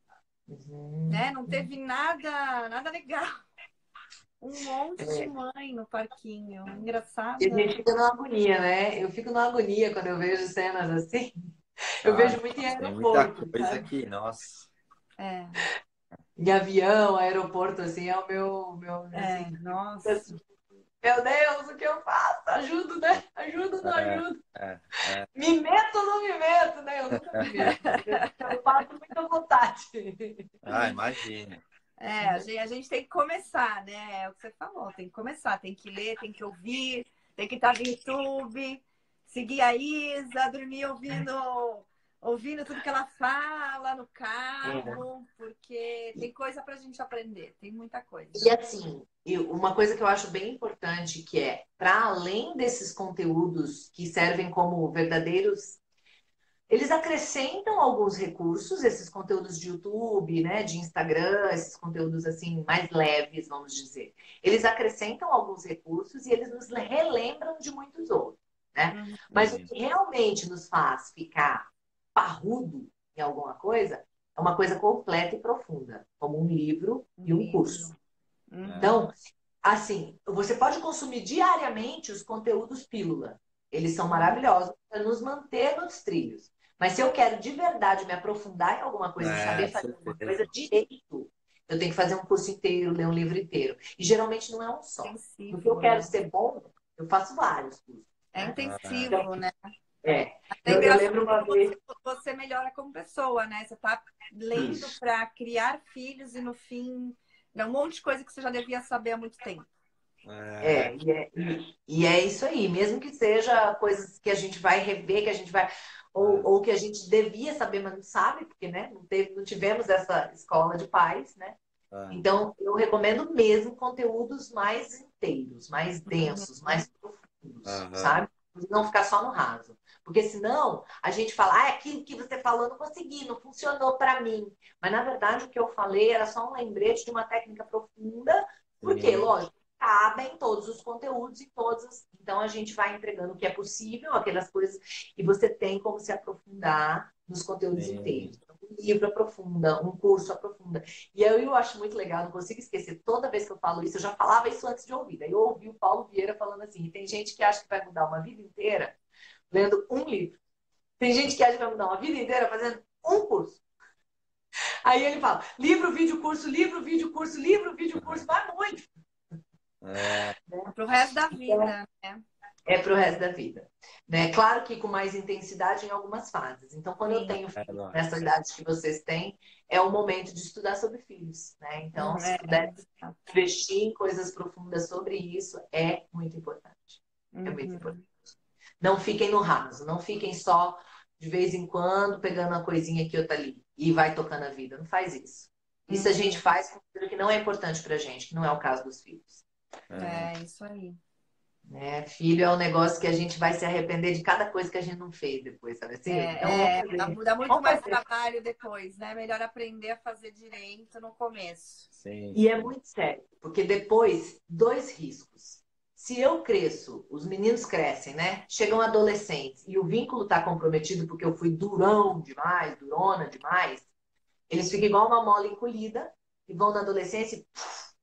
né? Uhum. Não teve nada, nada legal. Um monte de É. mãe no parquinho. E a Engraçado, gente né? fica numa agonia, né? Eu fico numa agonia quando eu vejo cenas assim. Eu ah, vejo muito em nossa, tem muita aeroporto, coisa sabe? aqui, nossa. É, Em avião, aeroporto, assim, é o meu, meu é, assim, nossa. assim, meu Deus, o que eu faço? Ajuda, né? Ajuda, não É, ajuda. é, é, Me meto ou não me meto, né? Eu nunca me meto. Eu faço muita vontade. ah, imagina. É, a gente, a gente tem que começar, né? É o que você falou, tem que começar, tem que ler, tem que ouvir, tem que estar no YouTube, seguir a Isa, dormir ouvindo ouvindo tudo que ela fala no carro, porque tem coisa pra gente aprender, tem muita coisa. E assim, eu- uma coisa que eu acho bem importante que é, para além desses conteúdos que servem como verdadeiros, eles acrescentam alguns recursos, esses conteúdos de YouTube, né, de Instagram, esses conteúdos assim mais leves, vamos dizer. Eles acrescentam alguns recursos e eles nos relembram de muitos outros, né? Uhum. Mas o que realmente nos faz ficar parrudo em alguma coisa é uma coisa completa e profunda, como um livro e um curso. Uhum. Então, assim, você pode consumir diariamente os conteúdos pílula. Eles são maravilhosos para nos manter nos trilhos. Mas se eu quero de verdade me aprofundar em alguma coisa, e É, saber fazer alguma certeza. coisa direito, eu tenho que fazer um curso inteiro, ler um livro inteiro. E geralmente não é um só. No que eu Intensivo, quero né? ser bom, eu faço vários cursos. É Né? intensivo, Então, né? é. É Eu, eu engraçado lembro uma como vez. você, você melhora como pessoa, né? Você tá lendo Isso. para criar filhos e no fim é um monte de coisa que você já devia saber há muito tempo. É, É, e é, e, e é isso aí, mesmo que seja coisas que a gente vai rever, que a gente vai, ou, ou que a gente devia saber, mas não sabe, porque né, não, teve, não tivemos essa escola de pais, né? é. Então, eu recomendo mesmo conteúdos mais inteiros, mais densos, mais profundos, Aham. sabe? Não ficar só no raso. Porque senão a gente fala, ah, aquilo que você falou não consegui, não funcionou para mim. Mas na verdade o que eu falei era só um lembrete de uma técnica profunda, porque, Sim. lógico, cabem todos os conteúdos e todos. Então a gente vai entregando o que é possível, aquelas coisas, e você tem como se aprofundar nos conteúdos Sim. inteiros. Então, um livro aprofunda, um curso aprofunda. E aí eu acho muito legal, não consigo esquecer, toda vez que eu falo isso, eu já falava isso antes de ouvir. Daí eu ouvi o Paulo Vieira falando assim, e tem gente que acha que vai mudar uma vida inteira lendo um livro. Tem gente que acha que vai mudar uma vida inteira fazendo um curso. Aí ele fala, livro, vídeo, curso, livro, vídeo, curso, livro, vídeo, curso, vai muito. É, Pro resto da vida, né? É para o resto da vida. Né? Claro que com mais intensidade em algumas fases. Então, quando eu Sim. tenho é, filhos lógico. nessa idade que vocês têm, é o momento de estudar sobre filhos. Né? Então, Hum, se é, puder é. investir em coisas profundas sobre isso, é muito importante. É muito Uhum. importante. Não fiquem no raso, não fiquem só de vez em quando pegando uma coisinha aqui ou outra ali e vai tocando a vida. Não faz isso. Isso a gente Uhum. faz com aquilo que não é importante pra gente, que não é o caso dos filhos. É. É, isso aí. Né? Filho é um negócio que a gente vai se arrepender de cada coisa que a gente não fez depois, sabe assim? Então vamos É, é, dá, fazer. dá muito Vamos mais fazer. trabalho depois, né? Melhor aprender a fazer direito no começo. Sim, E é sim. muito sério, porque depois, dois riscos. Se eu cresço, os meninos crescem, né? Chegam adolescentes e o vínculo tá comprometido porque eu fui durão demais, durona demais, eles ficam igual uma mola encolhida e vão na adolescência e,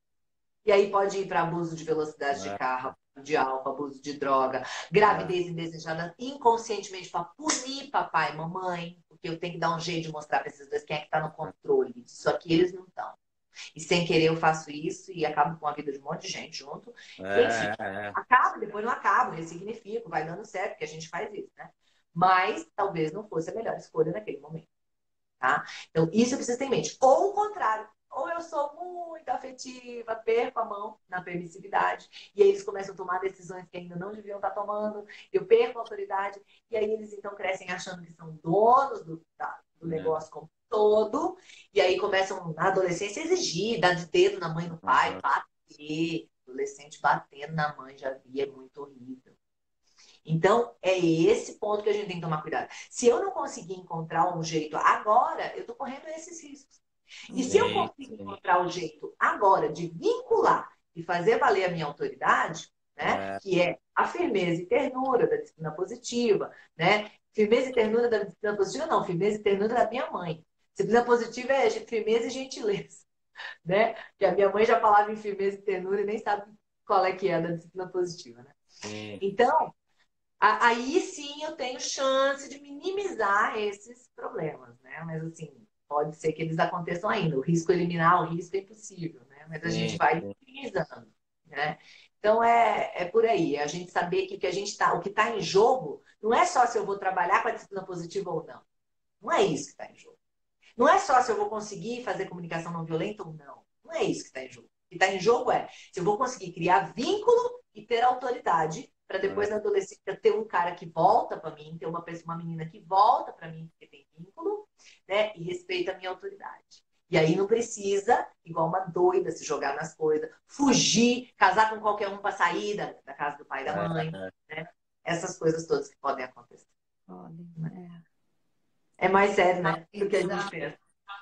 e aí pode ir para abuso de velocidade de É, carro, de álcool, abuso de droga, é, gravidez indesejada, inconscientemente para punir papai e mamãe, porque eu tenho que dar um jeito de mostrar para esses dois quem é que está no controle disso aqui, eles não estão. E sem querer eu faço isso e acabo com a vida de um monte de gente junto. Enfim, é, é. acabo, depois não acabo, ressignifico, vai dando certo, porque a gente faz isso, né? Mas talvez não fosse a melhor escolha naquele momento, tá? Então, isso eu preciso ter em mente. Ou o contrário, ou eu sou muito afetiva, perco a mão na permissividade, e aí eles começam a tomar decisões que ainda não deviam estar tomando, eu perco a autoridade, e aí eles então crescem achando que são donos do, da, do negócio como todo, e aí começam na adolescência a exigir, dar de dedo na mãe e no pai, Uhum. bater, adolescente batendo na mãe, já vi, é muito horrível. Então, é esse ponto que a gente tem que tomar cuidado. Se eu não conseguir encontrar um jeito agora, eu estou correndo esses riscos. E se eu Sim, conseguir sim. encontrar o jeito agora de vincular e fazer valer a minha autoridade, né, É, que é a firmeza e ternura da disciplina positiva, né? Firmeza e ternura da disciplina positiva, não, firmeza e ternura da minha mãe. Disciplina positiva é firmeza e gentileza, né? Que a minha mãe já falava em firmeza e ternura e nem sabe qual é que é a da disciplina positiva, né? sim. Então, aí sim eu tenho chance de minimizar esses problemas, né? Mas assim, pode ser que eles aconteçam ainda. O risco eliminar o risco é impossível, né? Mas a gente Sim, vai sim. minimizando, né? Então é, é por aí, é a gente saber que o que a gente tá, o que está em jogo não é só se eu vou trabalhar com a disciplina positiva ou não. Não é isso que está em jogo. Não é só se eu vou conseguir fazer comunicação não violenta ou não. Não é isso que está em jogo. O que está em jogo é se eu vou conseguir criar vínculo e ter autoridade para depois na adolescência ter um cara que volta para mim, ter uma pessoa, uma menina que volta para mim porque tem vínculo, né? E respeita a minha autoridade. E aí não precisa, igual uma doida, se jogar nas coisas, fugir, casar com qualquer um para sair da, da casa do pai e da mãe, né? Essas coisas todas que podem acontecer. Podem, é. É mais sério, né? Do que a gente pensa.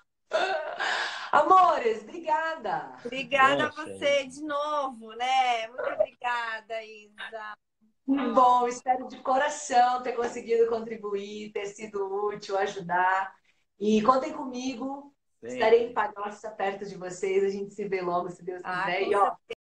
Amores, obrigada. Obrigada a você de novo, né? Muito obrigada, Isa. Bom, espero de coração ter conseguido contribuir, ter sido útil, ajudar. E contem comigo. Sim. Estarei em Palhoça, perto de vocês. A gente se vê logo, se Deus quiser. Ah, e, ó,